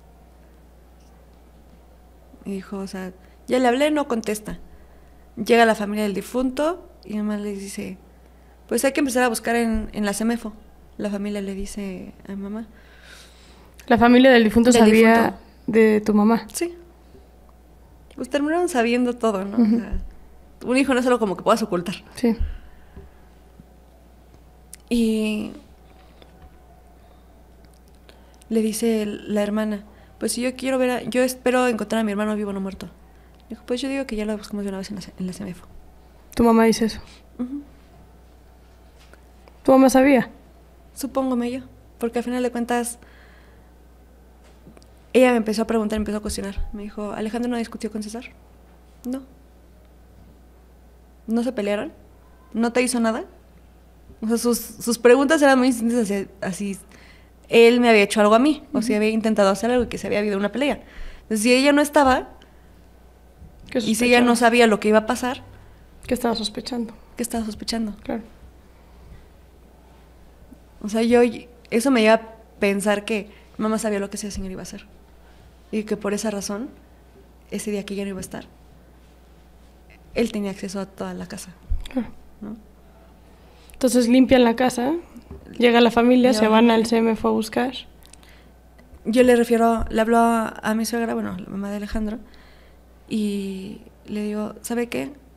S2: Y dijo, o sea, ya le hablé, no contesta. Llega la familia del difunto y mi mamá le dice, pues hay que empezar a buscar en, en la CEMEFO. La familia le dice a mi mamá.
S1: ¿La familia del difunto
S2: del
S1: sabía
S2: difunto.
S1: de tu mamá?
S2: Sí. Pues terminaron sabiendo todo, ¿no?
S1: Uh-huh.
S2: O sea, un hijo no es algo como que puedas ocultar.
S1: Sí.
S2: Y le dice la hermana, pues si yo quiero ver, a, yo espero encontrar a mi hermano vivo o no muerto. Dijo, pues yo digo que ya lo buscamos de una vez en la, en la CEMEFO.
S1: ¿Tu mamá dice eso?
S2: Uh-huh.
S1: ¿Tu mamá sabía?
S2: Supóngome yo, porque al final de cuentas... Ella me empezó a preguntar, me empezó a cuestionar. Me dijo, ¿Alejandro no discutió con César? No. ¿No se pelearon? ¿No te hizo nada? O sea, sus, sus preguntas eran muy distintas hacia, así. Él me había hecho algo a mí, uh-huh. o si había intentado hacer algo y que se había habido una pelea. Entonces, si ella no estaba, y si ella no sabía lo que iba a pasar...
S1: ¿Qué estaba sospechando?
S2: ¿Qué estaba sospechando?
S1: Claro.
S2: O sea, yo... Eso me lleva a pensar que mamá sabía lo que ese señor iba a hacer. Y que por esa razón, ese día que ella no iba a estar, él tenía acceso a toda la casa.
S1: Claro. ¿No? Entonces limpian la casa, llega la familia, ya se van al CEMEFO a buscar.
S2: Yo le refiero, le hablo a, a mi suegra, bueno, la mamá de Alejandro, y le digo, ¿sabe qué?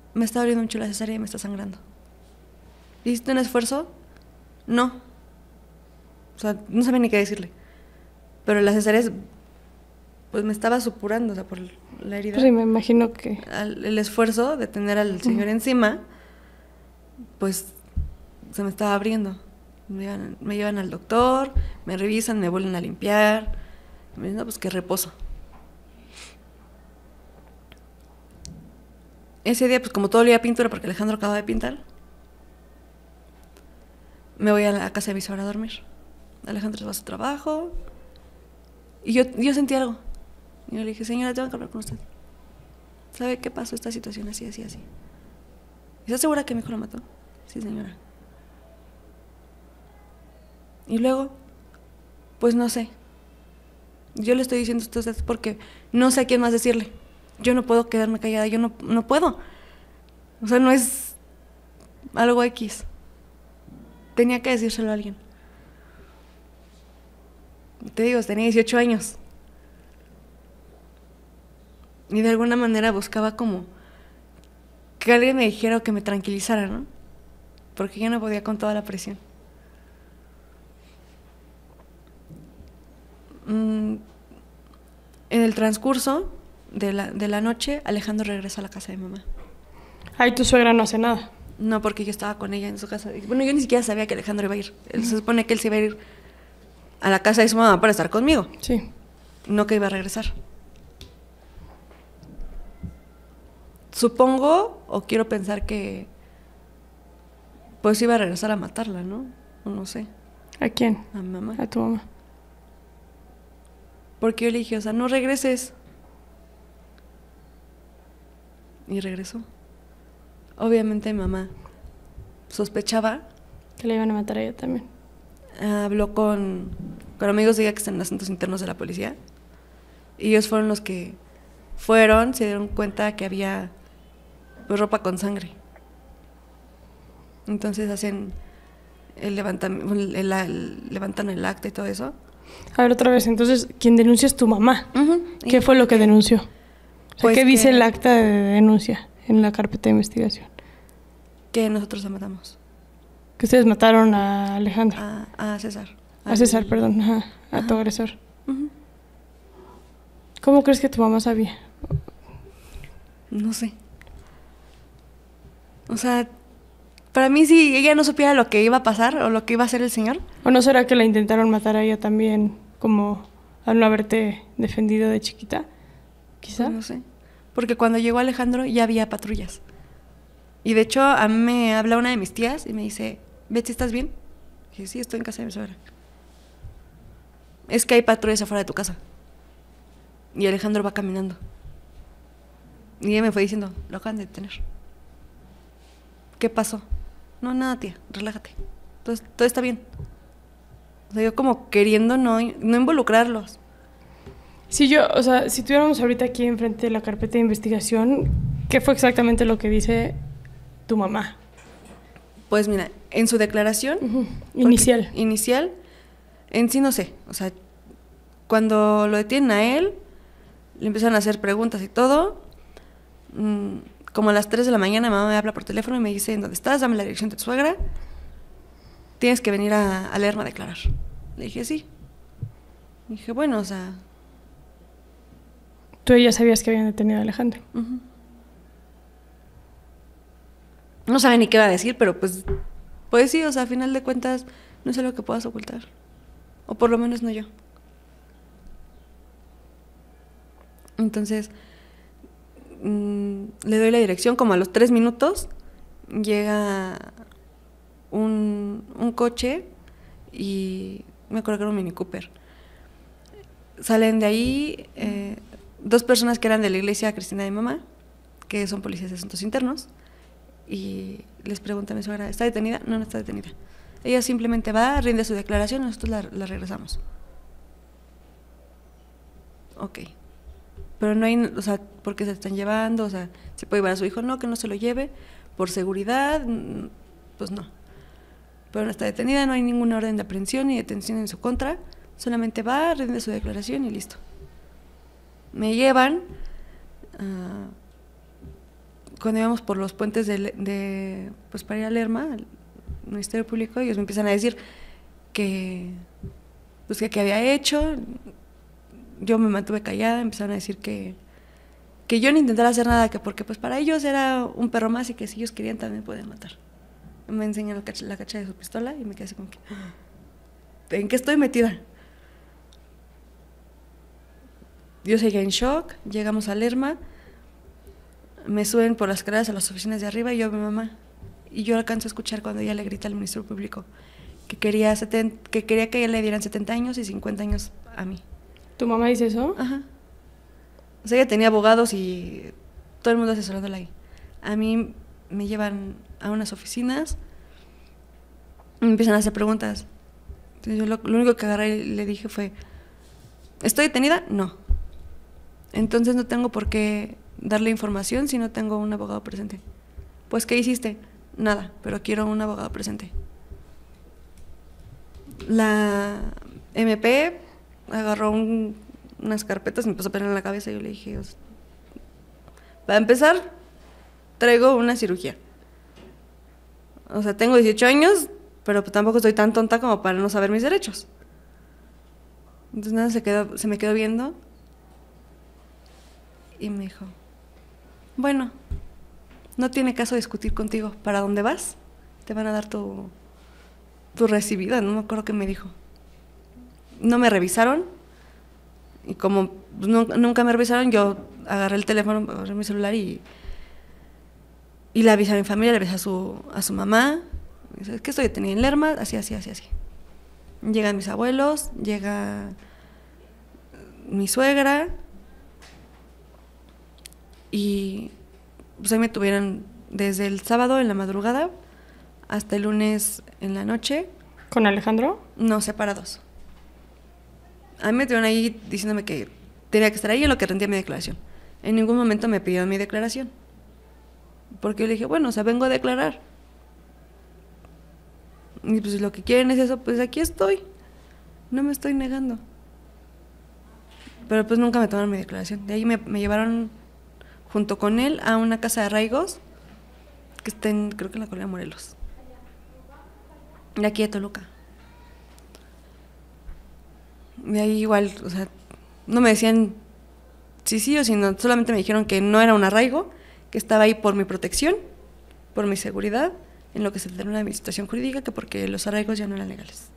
S2: me está abriendo mucho la cesárea y me está sangrando. ¿Hiciste un esfuerzo? No. O sea, no sabía ni qué decirle. Pero la cesárea, es, pues me estaba supurando, o sea, por la herida.
S1: Pues sí, me imagino que...
S2: Al, el esfuerzo de tener al señor uh-huh. encima, pues se me estaba abriendo. Me llevan, me llevan al doctor, me revisan, me vuelven a limpiar. Me dicen, no, pues que reposo. Ese día, pues como todo olía a pintura porque Alejandro acaba de pintar, me voy a la casa de mi suegra a dormir. Alejandro se va a su trabajo y yo, yo sentí algo. Y yo le dije, señora, tengo que hablar con usted. ¿Sabe qué pasó esta situación así, así, así? ¿Estás segura que mi hijo lo mató? Sí, señora. Y luego, pues no sé. Yo le estoy diciendo esto a usted porque no sé a quién más decirle. Yo no puedo quedarme callada, yo no, no puedo. O sea, no es algo X. Tenía que decírselo a alguien. Te digo, tenía dieciocho años. Y de alguna manera buscaba como que alguien me dijera o que me tranquilizara, ¿no? Porque yo no podía con toda la presión. Mm, en el transcurso de la, de la noche, Alejandro regresa a la casa de mamá.
S1: Ay, tu suegra no hace nada.
S2: No, porque yo estaba con ella en su casa. Bueno, yo ni siquiera sabía que Alejandro iba a ir. Él, se supone que él se iba a ir a la casa de su mamá para estar conmigo.
S1: Sí.
S2: No que iba a regresar. Supongo, o quiero pensar que pues iba a regresar a matarla, ¿no? No sé.
S1: ¿A quién?
S2: A mi mamá.
S1: A tu mamá.
S2: Porque yo le dije, o sea, no regreses. Y regresó. Obviamente mi mamá sospechaba.
S1: Que le iban a matar a ella también.
S2: Habló con, con amigos de ella que están en asuntos internos de la policía. Y ellos fueron los que fueron, se dieron cuenta que había pues, ropa con sangre. Entonces hacen el levantamiento, el, el, el, levantan el acta y todo eso.
S1: A ver, otra vez, entonces, ¿quién denuncia es tu mamá? Uh-huh. ¿Qué fue lo que denunció? O sea, pues ¿qué dice que, el acta de denuncia en la carpeta de investigación?
S2: Que nosotros la matamos.
S1: Que ustedes mataron a Alejandro.
S2: A, a César.
S1: A, a César, el... perdón, ajá, a ajá. tu agresor. Uh-huh. ¿Cómo crees que tu mamá sabía?
S2: No sé. O sea, para mí si ella no supiera lo que iba a pasar o lo que iba a hacer el señor.
S1: ¿O no será que la intentaron matar a ella también, como al no haberte defendido de chiquita? Quizá.
S2: Pues no sé. Porque cuando llegó Alejandro ya había patrullas. Y de hecho a mí me habla una de mis tías y me dice, Betsy, ¿estás bien? Y dije, sí, estoy en casa de mi suegra. Es que hay patrullas afuera de tu casa. Y Alejandro va caminando. Y ella me fue diciendo, lo acaban de detener. ¿Qué pasó? No, nada, tía, relájate. Todo, todo está bien. O sea, yo como queriendo no, no involucrarlos.
S1: Si yo, o sea, si tuviéramos ahorita aquí enfrente de la carpeta de investigación, ¿qué fue exactamente lo que dice tu mamá?
S2: Pues mira, en su declaración...
S1: Uh-huh. Inicial.
S2: Inicial, en sí no sé. O sea, cuando lo detienen a él, le empiezan a hacer preguntas y todo. Mmm, como a las tres de la mañana, mi mamá me habla por teléfono y me dice, ¿en dónde estás? Dame la dirección de tu suegra. Tienes que venir a, a leerme a declarar. Le dije, sí. Le dije, bueno, o sea...
S1: ¿Tú ya sabías que habían detenido a Alejandro?
S2: Uh-huh. No sabía ni qué iba a decir, pero pues... Pues sí, o sea, a final de cuentas, no es algo que puedas ocultar. O por lo menos no yo. Entonces... le doy la dirección, como a los tres minutos llega un, un coche y me acuerdo que era un Mini Cooper. Salen de ahí eh, dos personas que eran de la iglesia cristiana de mi mamá, que son policías de asuntos internos, y les pregunta a mi suegra, ¿está detenida? No, no está detenida. Ella simplemente va, rinde su declaración y nosotros la, la regresamos. Ok. Pero no hay, o sea, ¿por qué se están llevando? O sea, ¿se puede llevar a su hijo? No, que no se lo lleve. Por seguridad, pues no. Pero no está detenida, no hay ninguna orden de aprehensión ni detención en su contra. Solamente va, rinde su declaración y listo. Me llevan, uh, cuando íbamos por los puentes de, de pues para ir a Lerma, al Ministerio Público, ellos me empiezan a decir que, pues que qué había hecho. Yo me mantuve callada, empezaron a decir que, que yo no intentara hacer nada, que porque pues para ellos era un perro más y que si ellos querían también podían matar. Me enseñan la cacha, la cacha de su pistola y me quedé así como que, ¿en qué estoy metida? Yo seguía en shock, llegamos a Lerma, me suben por las escaleras a las oficinas de arriba y yo a mi mamá. Y yo alcanzo a escuchar cuando ella le grita al Ministerio Público que quería, setenta, que quería que a ella le dieran setenta años y cincuenta años a mí.
S1: ¿Tu mamá dice eso?
S2: Ajá. O sea, ella tenía abogados y todo el mundo asesorándola ahí. A mí me llevan a unas oficinas y me empiezan a hacer preguntas. Entonces yo lo, lo único que agarré y le dije fue, ¿estoy detenida? No. Entonces no tengo por qué darle información si no tengo un abogado presente. Pues, ¿qué hiciste? Nada, pero quiero un abogado presente. La M P agarró un, unas carpetas y me puso a pegar en la cabeza y yo le dije, para empezar, traigo una cirugía. O sea, tengo dieciocho años, pero pues tampoco estoy tan tonta como para no saber mis derechos. Entonces nada, se, quedó, se me quedó viendo y me dijo, bueno, no tiene caso discutir contigo. ¿Para dónde vas? Te van a dar tu, tu recibida, no me acuerdo qué me dijo. No me revisaron y como nunca, nunca me revisaron, yo agarré el teléfono, agarré mi celular y, y le avisé a mi familia, le avisé a su, a su mamá. Es que estoy detenida en Lerma, así, así, así, así. Llegan mis abuelos, llega mi suegra y pues ahí me tuvieron desde el sábado en la madrugada hasta el lunes en la noche.
S1: ¿Con Alejandro?
S2: No, separados. A mí me tuvieron ahí diciéndome que tenía que estar ahí en lo que rendía mi declaración. En ningún momento me pidieron mi declaración. Porque yo le dije, bueno, o sea, vengo a declarar. Y pues si lo que quieren es eso, pues aquí estoy. No me estoy negando. Pero pues nunca me tomaron mi declaración. De ahí me, me llevaron junto con él a una casa de arraigos que está en, creo que en la colonia Morelos. De aquí de Toluca. De ahí igual, o sea, no me decían sí, sí o sí, no, solamente me dijeron que no era un arraigo, que estaba ahí por mi protección, por mi seguridad, en lo que se determina mi situación jurídica, que porque los arraigos ya no eran legales.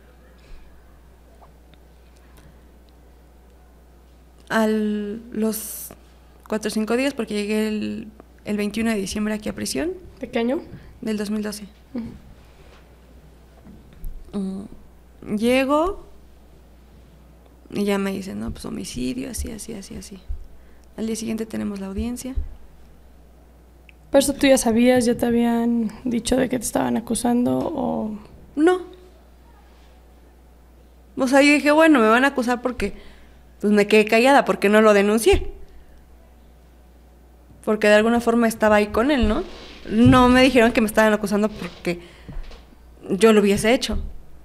S2: A los cuatro o cinco días, porque llegué el, el veintiuno de diciembre aquí a prisión.
S1: ¿De qué año?
S2: Del dos mil doce. Uh-huh. Uh, llego y ya me dicen, no, pues homicidio, así, así, así, así. Al día siguiente tenemos la audiencia.
S1: ¿Pero eso tú ya sabías, ya te habían dicho de que te estaban acusando o...?
S2: No. O sea, yo dije, bueno, me van a acusar porque pues me quedé callada, porque no lo denuncié. Porque de alguna forma estaba ahí con él, ¿no? No me dijeron que me estaban acusando porque yo lo hubiese hecho.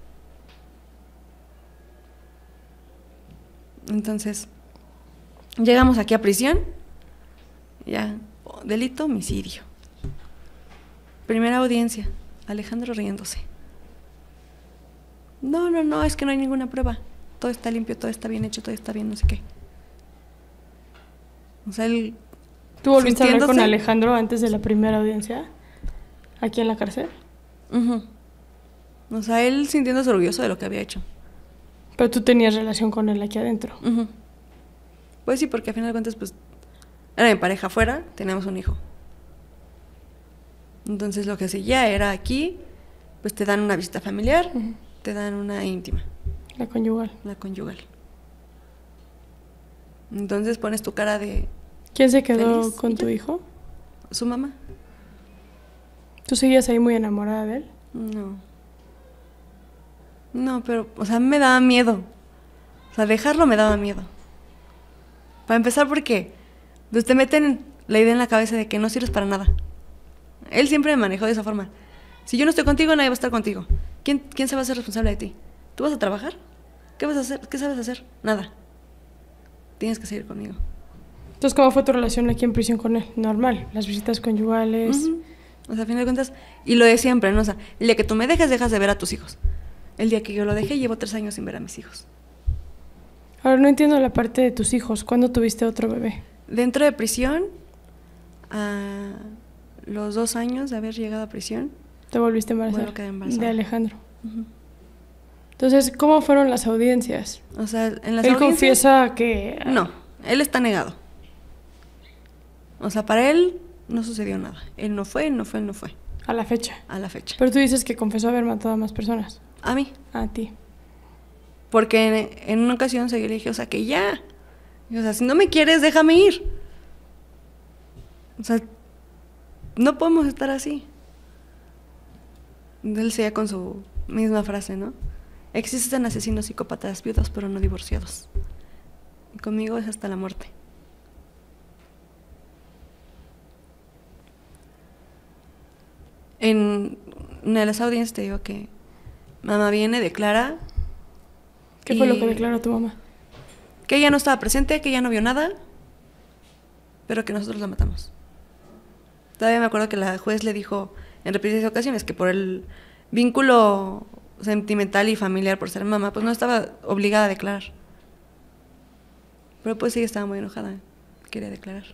S2: Entonces, llegamos aquí a prisión, ya, delito, homicidio. Primera audiencia, Alejandro riéndose. No, no, no, es que no hay ninguna prueba. Todo está limpio, todo está bien hecho, todo está bien, no sé qué. O sea, él...
S1: ¿Tú volviste a hablar con Alejandro antes de la primera audiencia? ¿Aquí en la cárcel?
S2: Uh-huh. O sea, él sintiéndose orgulloso de lo que había hecho.
S1: Pero tú tenías relación con él aquí adentro.
S2: Uh-huh. Pues sí, porque al final de cuentas, pues, era mi pareja afuera, teníamos un hijo. Entonces lo que seguía era aquí, pues te dan una visita familiar, uh-huh. te dan una íntima.
S1: La conyugal.
S2: La conyugal. Entonces pones tu cara de...
S1: ¿Quién se quedó feliz, con tu hijo?
S2: Su mamá.
S1: ¿Tú seguías ahí muy enamorada de él?
S2: No. No, pero, o sea, me daba miedo. O sea, dejarlo me daba miedo. Para empezar, porque pues, te meten la idea en la cabeza de que no sirves para nada. Él siempre me manejó de esa forma. Si yo no estoy contigo, nadie va a estar contigo. ¿Quién, quién se va a hacer responsable de ti? ¿Tú vas a trabajar? ¿Qué vas a hacer? ¿Qué sabes hacer? Nada. Tienes que seguir conmigo.
S1: Entonces, ¿cómo fue tu relación aquí en prisión con él? Normal, las visitas conyugales.
S2: Uh-huh. O sea, a fin de cuentas, y lo de siempre, ¿no? O sea, el día que tú me dejes, dejas de ver a tus hijos. El día que yo lo dejé, llevo tres años sin ver a mis hijos.
S1: Ahora, no entiendo la parte de tus hijos. ¿Cuándo tuviste otro bebé?
S2: Dentro de prisión, a los dos años de haber llegado a prisión,
S1: te volviste embarazada,
S2: bueno, quedé embarazada.
S1: De Alejandro.
S2: Uh-huh.
S1: Entonces, ¿cómo fueron las audiencias?
S2: O sea, en las
S1: él
S2: audiencias...
S1: confiesa que...
S2: No, él está negado. O sea, para él no sucedió nada. Él no fue, él no fue, él no fue.
S1: A la fecha.
S2: A la fecha.
S1: Pero tú dices que confesó haber matado a más personas.
S2: A mí.
S1: A ti.
S2: Porque en, en una ocasión se yo le dije, o sea, que ya. O sea, si no me quieres, déjame ir. O sea, no podemos estar así. Él seguía con su misma frase, ¿no? Existen asesinos psicópatas viudos, pero no divorciados. Y conmigo es hasta la muerte. En una de las audiencias te digo que mamá viene, declara.
S1: ¿Qué fue lo que declaró tu mamá?
S2: Que ella no estaba presente, que ella no vio nada, pero que nosotros la matamos. Todavía me acuerdo que la juez le dijo en repetidas ocasiones que por el vínculo sentimental y familiar por ser mamá, pues no estaba obligada a declarar. Pero pues ella estaba muy enojada, quería declarar.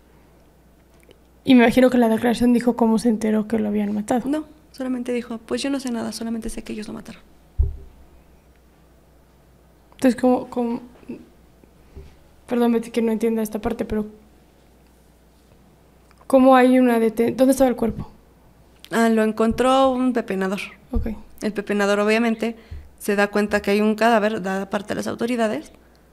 S1: Y me imagino que la declaración dijo cómo se enteró que lo habían matado.
S2: No, solamente dijo, pues yo no sé nada, solamente sé que ellos lo mataron.
S1: Entonces, ¿cómo...? cómo... Perdón, Betty, que no entienda esta parte, pero... ¿Cómo hay una detención? ¿Dónde estaba el cuerpo?
S2: Ah, lo encontró un pepenador.
S1: Ok.
S2: El pepenador, obviamente, se da cuenta que hay un cadáver, da parte a las autoridades,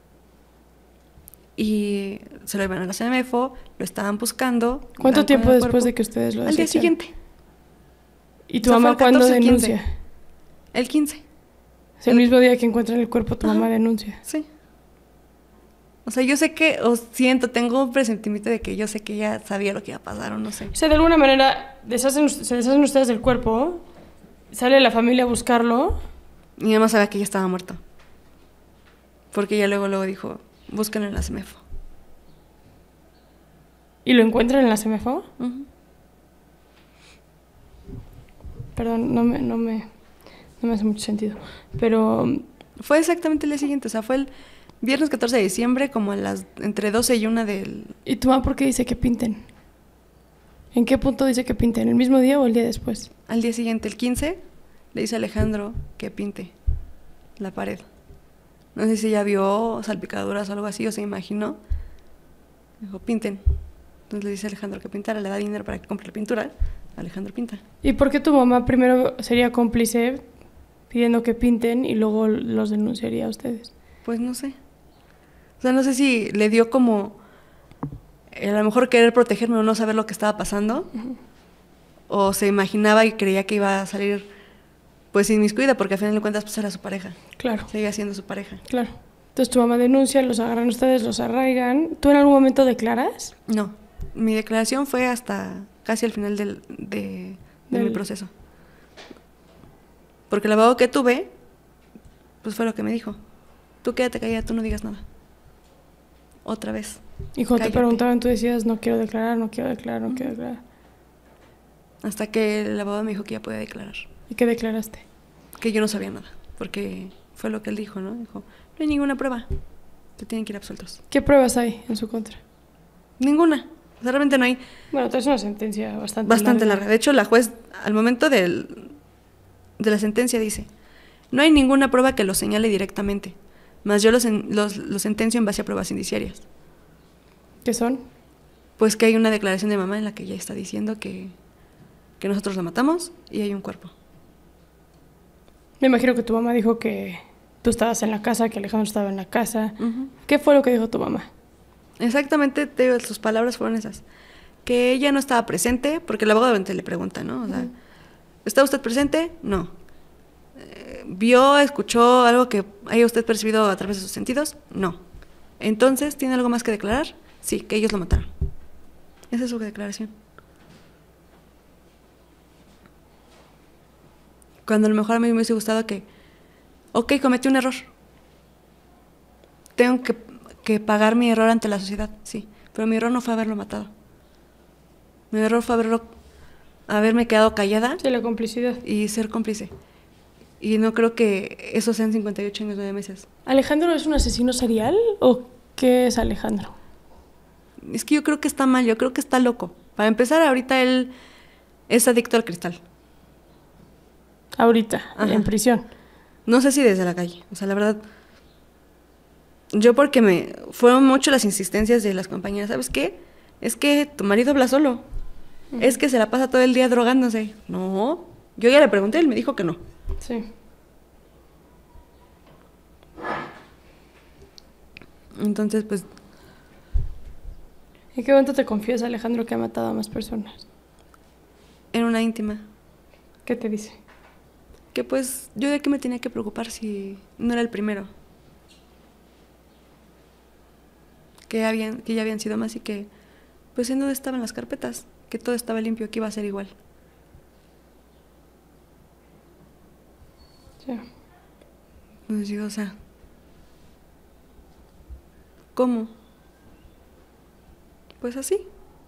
S2: y se lo llevan a la CEMEFO, lo estaban buscando.
S1: ¿Cuánto tiempo después cuerpo. de que ustedes lo
S2: desechan? Al día siguiente.
S1: ¿Y tu o sea, mamá cuándo denuncia?
S2: quince. El quince.
S1: O sea, el, el mismo día que encuentran el cuerpo, tu ah, mamá denuncia.
S2: Sí. O sea, yo sé que, o siento, tengo un presentimiento de que yo sé que ella sabía lo que iba a pasar, o no sé.
S1: O sea, de alguna manera, deshacen, se deshacen ustedes del cuerpo, sale la familia a buscarlo.
S2: Mi mamá sabía que ella estaba muerta. Porque ella luego, luego dijo, búsquenlo en la CEMEFO.
S1: ¿Y lo encuentran en la CEMEFO?
S2: Uh-huh.
S1: Perdón, no me, no, me, no me hace mucho sentido. Pero...
S2: Fue exactamente el día siguiente, o sea, fue el viernes catorce de diciembre, como a las entre doce y una del...
S1: ¿Y tu mamá por qué dice que pinten? ¿En qué punto dice que pinten? ¿El mismo día o el día después?
S2: Al día siguiente, el quince, le dice a Alejandro que pinte la pared. No sé si ella vio salpicaduras o algo así, o se imaginó. Dijo, pinten. Entonces le dice a Alejandro que pintara, le da dinero para que compre la pintura. Alejandro pinta.
S1: ¿Y por qué tu mamá primero sería cómplice pidiendo que pinten y luego los denunciaría a ustedes?
S2: Pues no sé. O sea, no sé si le dio como... A lo mejor querer protegerme o no saber lo que estaba pasando. Uh-huh. O se imaginaba y creía que iba a salir pues inmiscuida, porque al final de cuentas pues era su pareja.
S1: Claro.
S2: Seguía siendo su pareja.
S1: Claro. Entonces tu mamá denuncia, los agarran ustedes, los arraigan. ¿Tú en algún momento declaras?
S2: No. Mi declaración fue hasta casi al final del, de, de del... mi proceso. Porque el abogado que tuve, pues fue lo que me dijo. Tú quédate callada, tú no digas nada. Otra vez.
S1: Y cuando cállate. Te preguntaban, tú decías, no quiero declarar, no quiero declarar, no uh-huh. quiero declarar.
S2: Hasta que el abogado me dijo que ya podía declarar.
S1: ¿Y qué declaraste?
S2: Que yo no sabía nada, porque fue lo que él dijo, ¿no? Dijo, no hay ninguna prueba, te tienen que ir absueltos.
S1: ¿Qué pruebas hay en su contra?
S2: Ninguna, o sea, realmente no hay.
S1: Bueno, es una sentencia bastante,
S2: bastante larga.
S1: larga.
S2: De hecho, la juez, al momento del, de la sentencia, dice, no hay ninguna prueba que lo señale directamente, más yo los, los, los sentencio en base a pruebas indiciarias.
S1: ¿Qué son?
S2: Pues que hay una declaración de mamá en la que ella está diciendo que, que nosotros la matamos y hay un cuerpo.
S1: Me imagino que tu mamá dijo que tú estabas en la casa, que Alejandro estaba en la casa.
S2: Uh-huh.
S1: ¿Qué fue lo que dijo tu mamá?
S2: Exactamente, te digo, sus palabras fueron esas. Que ella no estaba presente, porque el abogado le pregunta, ¿no? O sea, uh-huh. ¿está usted presente? No. Eh, ¿Vio, escuchó algo que haya usted percibido a través de sus sentidos? No. Entonces, ¿tiene algo más que declarar? Sí, que ellos lo mataron. Esa es su declaración. Cuando a lo mejor a mí me hubiese gustado que, ok, cometí un error. Tengo que, que pagar mi error ante la sociedad, sí. Pero mi error no fue haberlo matado. Mi error fue haberlo, haberme quedado callada.
S1: Sí, la complicidad.
S2: Y ser cómplice. Y no creo que eso sean cincuenta y ocho años, nueve meses.
S1: ¿Alejandro es un asesino serial o qué es Alejandro?
S2: Es que yo creo que está mal, yo creo que está loco. Para empezar, ahorita él es adicto al cristal.
S1: Ahorita,
S2: Ajá.
S1: En prisión.
S2: No sé si desde la calle. O sea, la verdad, yo porque me... Fueron mucho las insistencias de las compañeras. ¿Sabes qué? Es que tu marido habla solo. Uh-huh. Es que se la pasa todo el día drogándose. No. Yo ya le pregunté, él me dijo que no.
S1: Sí.
S2: Entonces, pues...
S1: ¿En qué momento te confiesa, Alejandro, que ha matado a más personas?
S2: En una íntima.
S1: ¿Qué te dice?
S2: Que pues, yo de qué me tenía que preocupar si no era el primero. Que, habían, que ya habían sido más y que, pues, en dónde estaban las carpetas. Que todo estaba limpio, que iba a ser igual.
S1: Sí.
S2: Pues digo, o sea... ¿Cómo? Pues así.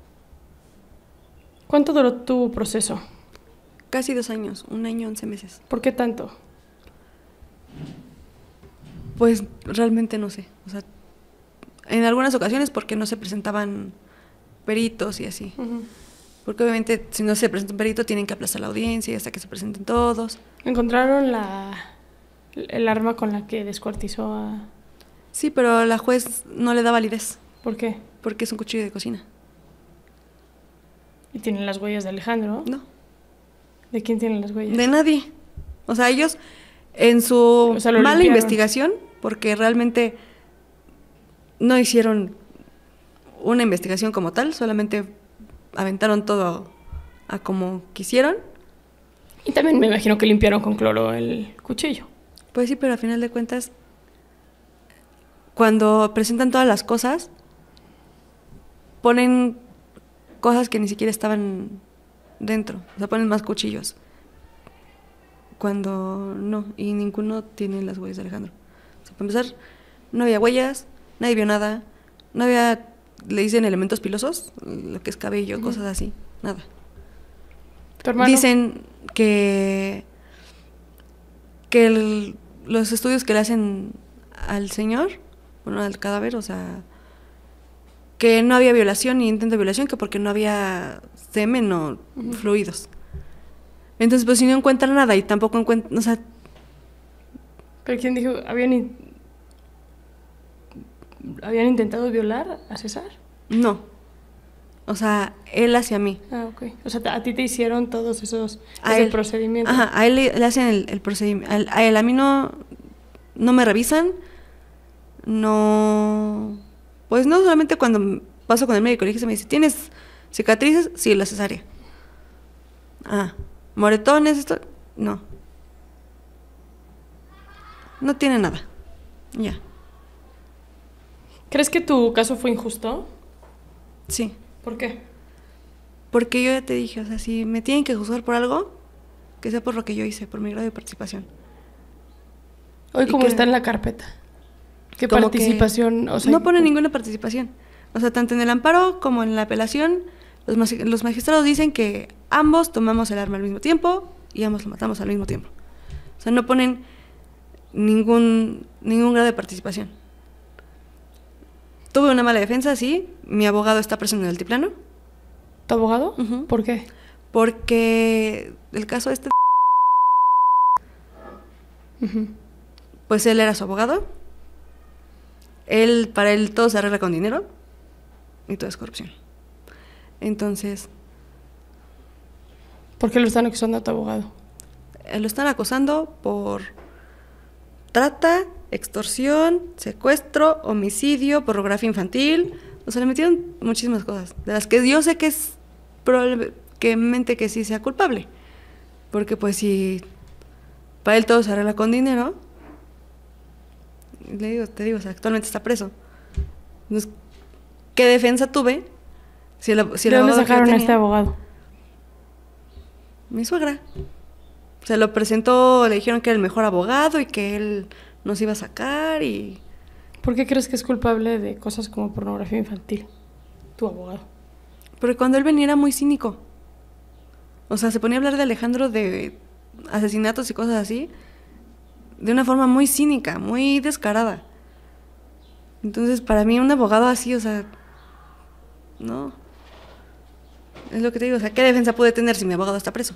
S1: ¿Cuánto duró tu proceso?
S2: Casi dos años, un año, once meses.
S1: ¿Por qué tanto?
S2: Pues realmente no sé. O sea, en algunas ocasiones porque no se presentaban peritos y así.
S1: Uh-huh.
S2: Porque obviamente si no se presenta un perito tienen que aplazar la audiencia hasta que se presenten todos.
S1: ¿Encontraron la, el arma con la que descuartizó a...?
S2: Sí, pero la juez no le da validez.
S1: ¿Por qué?
S2: Porque es un cuchillo de cocina.
S1: ¿Y tienen las huellas de Alejandro?
S2: No.
S1: ¿De quién tienen las huellas?
S2: De nadie. O sea, ellos en su
S1: o sea,
S2: mala
S1: limpiaron.
S2: investigación, porque realmente no hicieron una investigación como tal, solamente aventaron todo a, a como quisieron.
S1: Y también me imagino que limpiaron con cloro el cuchillo.
S2: Pues sí, pero al final de cuentas, cuando presentan todas las cosas, ponen cosas que ni siquiera estaban dentro. O sea, ponen más cuchillos. Cuando no, y ninguno tiene las huellas de Alejandro. O sea, para empezar, no había huellas, nadie vio nada, no había, le dicen elementos pilosos, lo que es cabello, uh-huh. cosas así, nada.
S1: ¿Tu hermano?
S2: Dicen que, que el, los estudios que le hacen al señor, bueno, al cadáver, o sea, que no había violación ni intento de violación, que porque no había semen o uh-huh. fluidos. Entonces, pues si no encuentran nada y tampoco encuentran, o sea...
S1: ¿Pero quién dijo? ¿Habían, in... ¿Habían intentado violar a César?
S2: No. O sea, él hacia mí.
S1: Ah, ok. O sea, a ti te hicieron todos esos...
S2: A
S1: ese
S2: él.
S1: procedimiento.
S2: Ajá, a él le, le hacen el, el procedimiento. A, a él, a mí no... No me revisan. No... Pues no, solamente cuando paso con el médico le dije, me dice, ¿tienes cicatrices? Sí, la cesárea. Ah, ¿moretones? Esto? No. No tiene nada. Ya.
S1: ¿Crees que tu caso fue injusto?
S2: Sí.
S1: ¿Por qué?
S2: Porque yo ya te dije, o sea, si me tienen que juzgar por algo, que sea por lo que yo hice, por mi grado de participación.
S1: Hoy, ¿cómo está en la carpeta? ¿Qué participación? O sea,
S2: no pone ninguna participación. O sea, tanto en el amparo como en la apelación, los, mag- los magistrados dicen que ambos tomamos el arma al mismo tiempo y ambos lo matamos al mismo tiempo. O sea, no ponen ningún, ningún grado de participación. Tuve una mala defensa, sí. Mi abogado está preso en el altiplano.
S1: ¿Tu abogado?
S2: Uh-huh.
S1: ¿Por qué?
S2: Porque el caso este...
S1: Uh-huh.
S2: Pues él era su abogado. Él, para él todo se arregla con dinero y todo es corrupción. Entonces...
S1: ¿Por qué lo están acusando a tu abogado?
S2: Lo están acusando por trata, extorsión, secuestro, homicidio, pornografía infantil. O sea, le metieron muchísimas cosas, de las que yo sé que es probablemente que sí sea culpable. Porque pues si para él todo se arregla con dinero... Le digo, te digo, o sea, actualmente está preso. Entonces, ¿qué defensa tuve? Si el, si el
S1: ¿De dónde sacaron
S2: tenía,
S1: a este abogado?
S2: Mi suegra. Se lo presentó, le dijeron que era el mejor abogado y que él nos iba a sacar y...
S1: ¿Por qué crees que es culpable de cosas como pornografía infantil? tu abogado.
S2: Porque cuando él venía era muy cínico. O sea, se ponía a hablar de Alejandro, de asesinatos y cosas así, de una forma muy cínica, muy descarada. Entonces, para mí un abogado así, o sea, no. Es lo que te digo, o sea, ¿qué defensa puede tener si mi abogado está preso?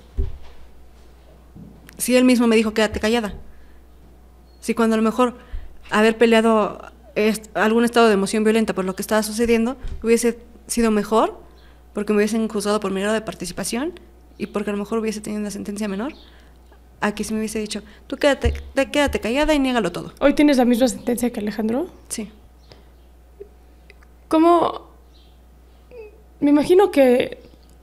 S2: Si él mismo me dijo, quédate callada. Si cuando a lo mejor haber peleado est- algún estado de emoción violenta por lo que estaba sucediendo hubiese sido mejor, porque me hubiesen juzgado por mi grado de participación y porque a lo mejor hubiese tenido una sentencia menor, a que si me hubiese dicho, tú quédate, te- quédate callada y niégalo todo.
S1: ¿Hoy tienes la misma sentencia que Alejandro?
S2: Sí.
S1: ¿Cómo? Me imagino que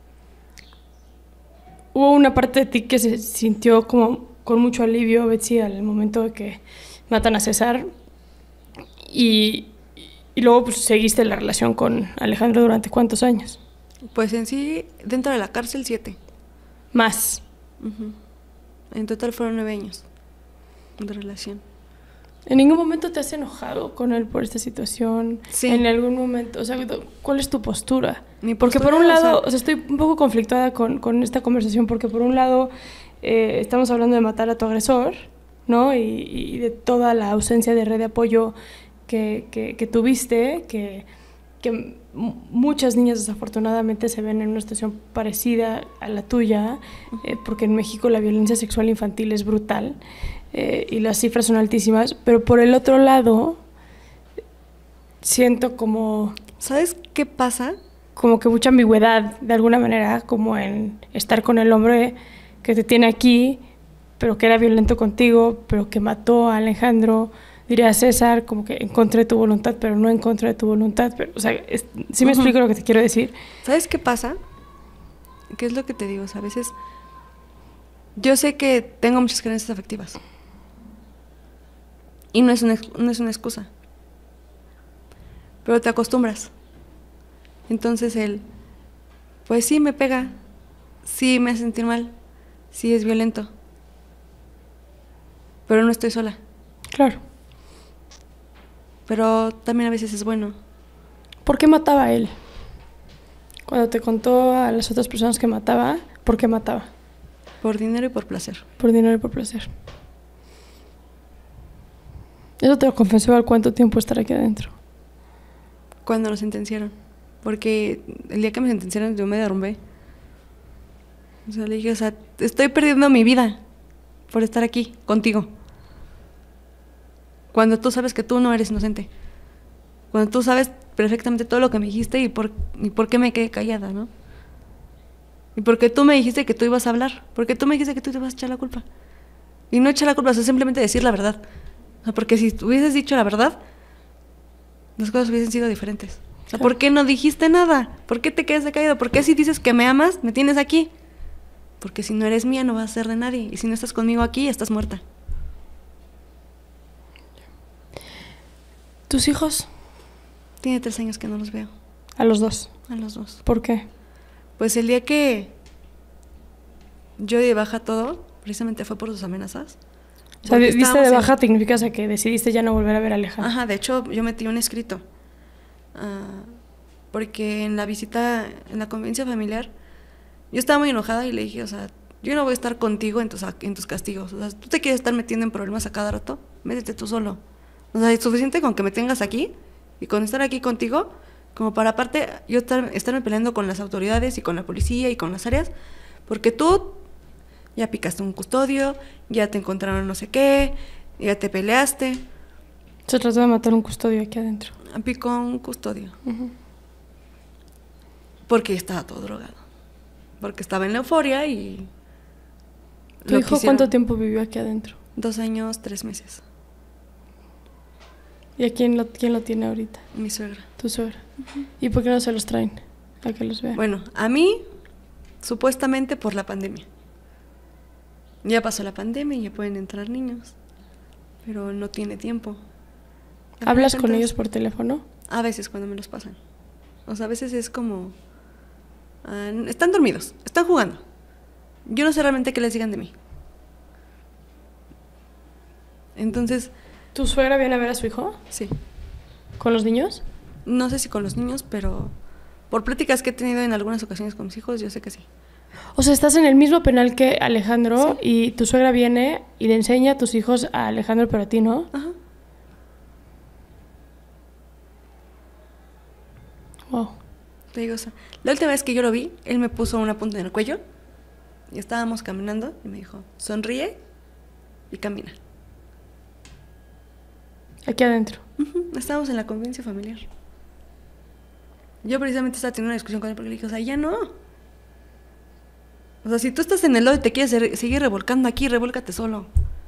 S1: hubo una parte de ti que se sintió como con mucho alivio, Betsy, al momento de que matan a César. Y, y luego pues, seguiste la relación con Alejandro durante ¿cuántos años?
S2: Pues en sí, dentro de la cárcel, siete.
S1: Más.
S2: Uh-huh. En total fueron nueve años de relación.
S1: ¿En ningún momento te has enojado con él por esta situación?
S2: Sí.
S1: En algún momento, o sea, ¿cuál es tu postura?
S2: Mi
S1: Porque
S2: postura,
S1: por un lado,
S2: o sea,
S1: o sea, estoy un poco conflictuada con, con esta conversación, porque por un lado eh, estamos hablando de matar a tu agresor, ¿no? Y, y de toda la ausencia de red de apoyo que, que, que tuviste, que, que m- muchas niñas desafortunadamente se ven en una situación parecida a la tuya, eh, porque en México la violencia sexual infantil es brutal. Eh, y las cifras son altísimas, pero por el otro lado siento como,
S2: ¿sabes qué pasa?
S1: como que mucha ambigüedad de alguna manera, como en estar con el hombre que te tiene aquí, pero que era violento contigo, pero que mató a Alejandro, diría César, como que en contra de tu voluntad, pero no en contra de tu voluntad. Pero, o sea, es, ¿sí me
S2: Uh-huh.
S1: explico lo que te quiero decir?
S2: ¿Sabes qué pasa? ¿Qué es lo que te digo? O sea, a veces yo sé que tengo muchas creencias afectivas. Y no es una, ex- no es una excusa. Pero te acostumbras. Entonces él, pues sí me pega, sí me hace sentir mal, sí es violento. Pero no estoy sola.
S1: Claro.
S2: Pero también a veces es bueno.
S1: ¿Por qué mataba a él? Cuando te contó a las otras personas que mataba, ¿por qué mataba?
S2: Por dinero y por placer.
S1: Por dinero y por placer. Eso te lo confesó al cuánto tiempo estar aquí adentro.
S2: Cuando lo sentenciaron. Porque el día que me sentenciaron yo me derrumbé. O sea, le dije, o sea, estoy perdiendo mi vida por estar aquí contigo. Cuando tú sabes que tú no eres inocente. Cuando tú sabes perfectamente todo lo que me dijiste y por, y por qué me quedé callada, ¿no? Y porque tú me dijiste que tú ibas a hablar. Porque tú me dijiste que tú te ibas a echar la culpa. Y no echar la culpa, o sea, simplemente decir la verdad. O sea, porque si hubieses dicho la verdad, las cosas hubiesen sido diferentes. O sea, ¿por qué no dijiste nada? ¿Por qué te quedaste callado? ¿Por qué si dices que me amas, me tienes aquí? Porque si no eres mía, no vas a ser de nadie. Y si no estás conmigo aquí, estás muerta.
S1: ¿Tus hijos?
S2: Tiene tres años que no los veo.
S1: A los dos.
S2: A los dos.
S1: ¿Por qué?
S2: Pues el día que yo di de baja todo, precisamente fue por sus amenazas.
S1: O sea,
S2: Porque
S1: diste
S2: estábamos
S1: de
S2: en-
S1: baja significa o sea, que decidiste ya no volver a ver a Alejandro.
S2: Ajá, de hecho, yo metí un escrito. Ah, porque en la visita, en la convivencia familiar, yo estaba muy enojada y le dije, o sea, yo no voy a estar contigo en tus, ac- en tus castigos. O sea, tú te quieres estar metiendo en problemas a cada rato, métete tú solo. O sea, es suficiente con que me tengas aquí y con estar aquí contigo, como para aparte yo estar, estarme peleando con las autoridades y con la policía y con las áreas, porque tú ya picaste un custodio, ya te encontraron no sé qué, ya te peleaste.
S1: Se trató de matar un custodio aquí adentro.
S2: Picó un custodio.
S1: Uh-huh.
S2: Porque estaba todo drogado. Porque estaba en la euforia y...
S1: ¿Tu
S2: lo
S1: hijo
S2: quisieron.
S1: cuánto tiempo vivió aquí adentro?
S2: Dos años, tres meses.
S1: ¿Y a quién lo, quién lo tiene ahorita?
S2: Mi suegra.
S1: Tu suegra. Uh-huh. ¿Y por qué no se los traen? A que los vean.
S2: Bueno, a mí, supuestamente por la pandemia. Ya pasó la pandemia y ya pueden entrar niños. Pero no tiene tiempo.
S1: ¿Hablas con
S2: Entonces,
S1: ellos por teléfono?
S2: A veces cuando me los pasan. O sea, a veces es como... Uh, están dormidos, están jugando. Yo no sé realmente qué les digan de mí. Entonces...
S1: ¿Tu suegra viene a ver a su hijo?
S2: Sí.
S1: ¿Con los niños?
S2: No sé si con los niños, pero por pláticas que he tenido en algunas ocasiones con mis hijos, yo sé que sí.
S1: O sea, estás en el mismo penal que Alejandro, sí. Y tu suegra viene y le enseña a tus hijos a Alejandro, pero a ti no.
S2: Ajá.
S1: Wow.
S2: Te digo, o sea, la última vez que yo lo vi, él me puso una punta en el cuello y estábamos caminando y me dijo, sonríe y camina.
S1: Aquí adentro.
S2: Uh-huh. Estábamos en la convivencia familiar. Yo precisamente estaba teniendo una discusión con él porque le dije, o sea, ya no. O sea, si tú estás en el lodo y te quieres re- seguir revolcando aquí, revólcate solo.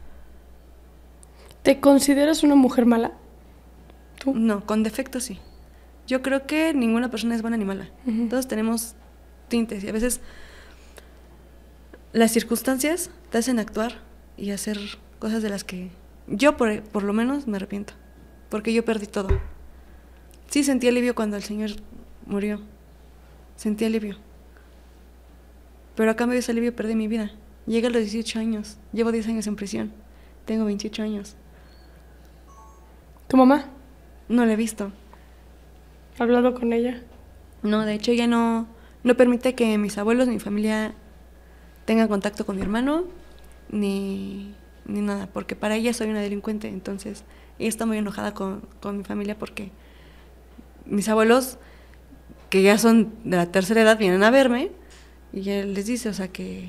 S1: ¿Te consideras una mujer mala? ¿Tú?
S2: No, con defectos sí. Yo creo que ninguna persona es buena ni mala. Uh-huh. Todos tenemos tintes y a veces las circunstancias te hacen actuar y hacer cosas de las que yo por, por lo menos me arrepiento. Porque yo perdí todo. Sí sentí alivio cuando el señor murió. Sentí alivio. Pero a cambio de ese alivio perdí mi vida. Llegué a los dieciocho años. Llevo diez años en prisión. Tengo veintiocho años.
S1: ¿Tu mamá?
S2: No la he visto.
S1: ¿Has hablado con ella?
S2: No, de hecho ella no, no permite que mis abuelos, mi familia tengan contacto con mi hermano, ni, ni nada, porque para ella soy una delincuente. Entonces ella está muy enojada con, con mi familia porque mis abuelos, que ya son de la tercera edad, vienen a verme y ella les dice, o sea, que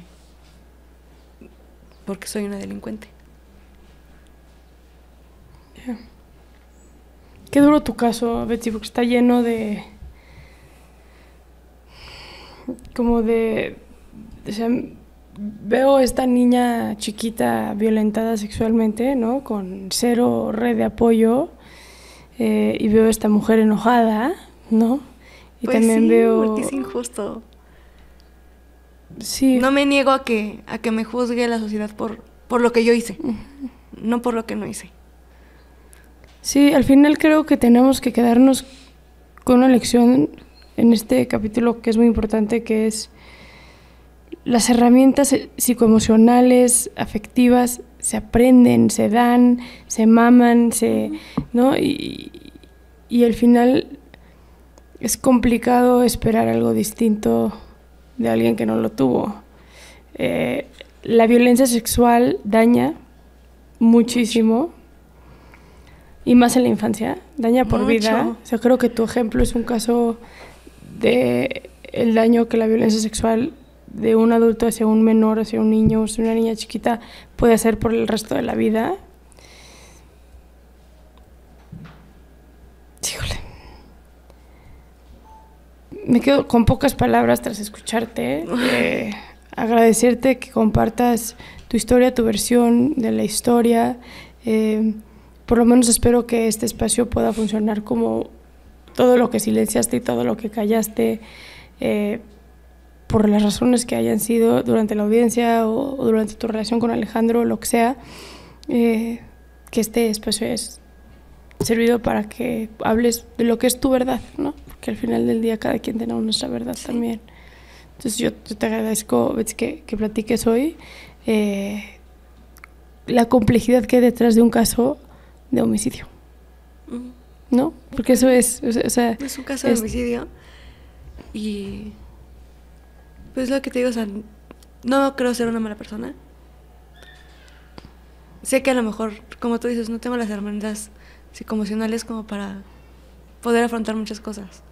S2: porque soy una delincuente.
S1: Yeah. Qué duro tu caso, Betsy, porque está lleno de... como de... O sea, veo a esta niña chiquita violentada sexualmente, ¿no? Con cero red de apoyo. Eh, y veo a esta mujer enojada, ¿no? Y
S2: pues
S1: también
S2: sí,
S1: veo...
S2: porque es injusto.
S1: Sí.
S2: No me niego a que, a que me juzgue la sociedad por, por lo que yo hice, uh-huh. No por lo que no hice.
S1: Sí, al final creo que tenemos que quedarnos con una lección en este capítulo que es muy importante, que es las herramientas psicoemocionales, afectivas, se aprenden, se dan, se maman, se, ¿no? Y, y al final es complicado esperar algo distinto de alguien que no lo tuvo. Eh, la violencia sexual daña muchísimo. Y más en la infancia, daña por
S2: Mucho.
S1: vida. O sea, creo que tu ejemplo es un caso de el daño que la violencia sexual de un adulto hacia un menor, hacia un niño, hacia una niña chiquita, puede hacer por el resto de la vida. Híjole. Me quedo con pocas palabras tras escucharte. Eh, agradecerte que compartas tu historia, tu versión de la historia. Eh, Por lo menos espero que este espacio pueda funcionar como todo lo que silenciaste y todo lo que callaste, eh, por las razones que hayan sido durante la audiencia o, o durante tu relación con Alejandro, o lo que sea, eh, que este espacio es servido para que hables de lo que es tu verdad, ¿no? Porque al final del día cada quien tenemos nuestra verdad, sí. También. Entonces yo, yo te agradezco, Betsy, que, que platiques hoy. Eh, la complejidad que hay detrás de un caso de homicidio, ¿no? Porque eso es, o sea...
S2: Es un caso de homicidio y... pues lo que te digo, o sea, no creo ser una mala persona. Sé que a lo mejor, como tú dices, no tengo las herramientas psicoemocionales como para poder afrontar muchas cosas.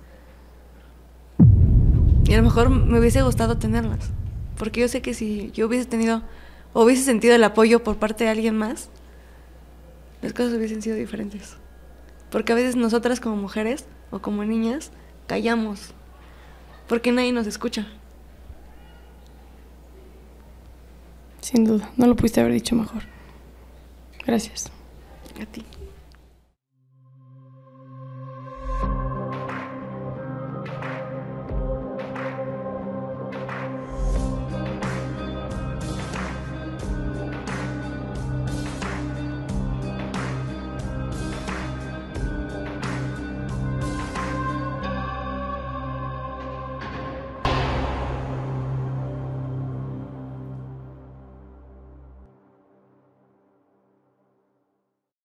S2: Y a lo mejor me hubiese gustado tenerlas, porque yo sé que si yo hubiese tenido, o hubiese sentido el apoyo por parte de alguien más, las cosas hubiesen sido diferentes. Porque a veces nosotras como mujeres o como niñas callamos porque nadie nos escucha.
S1: Sin duda, no lo pudiste haber dicho mejor. Gracias.
S2: A ti.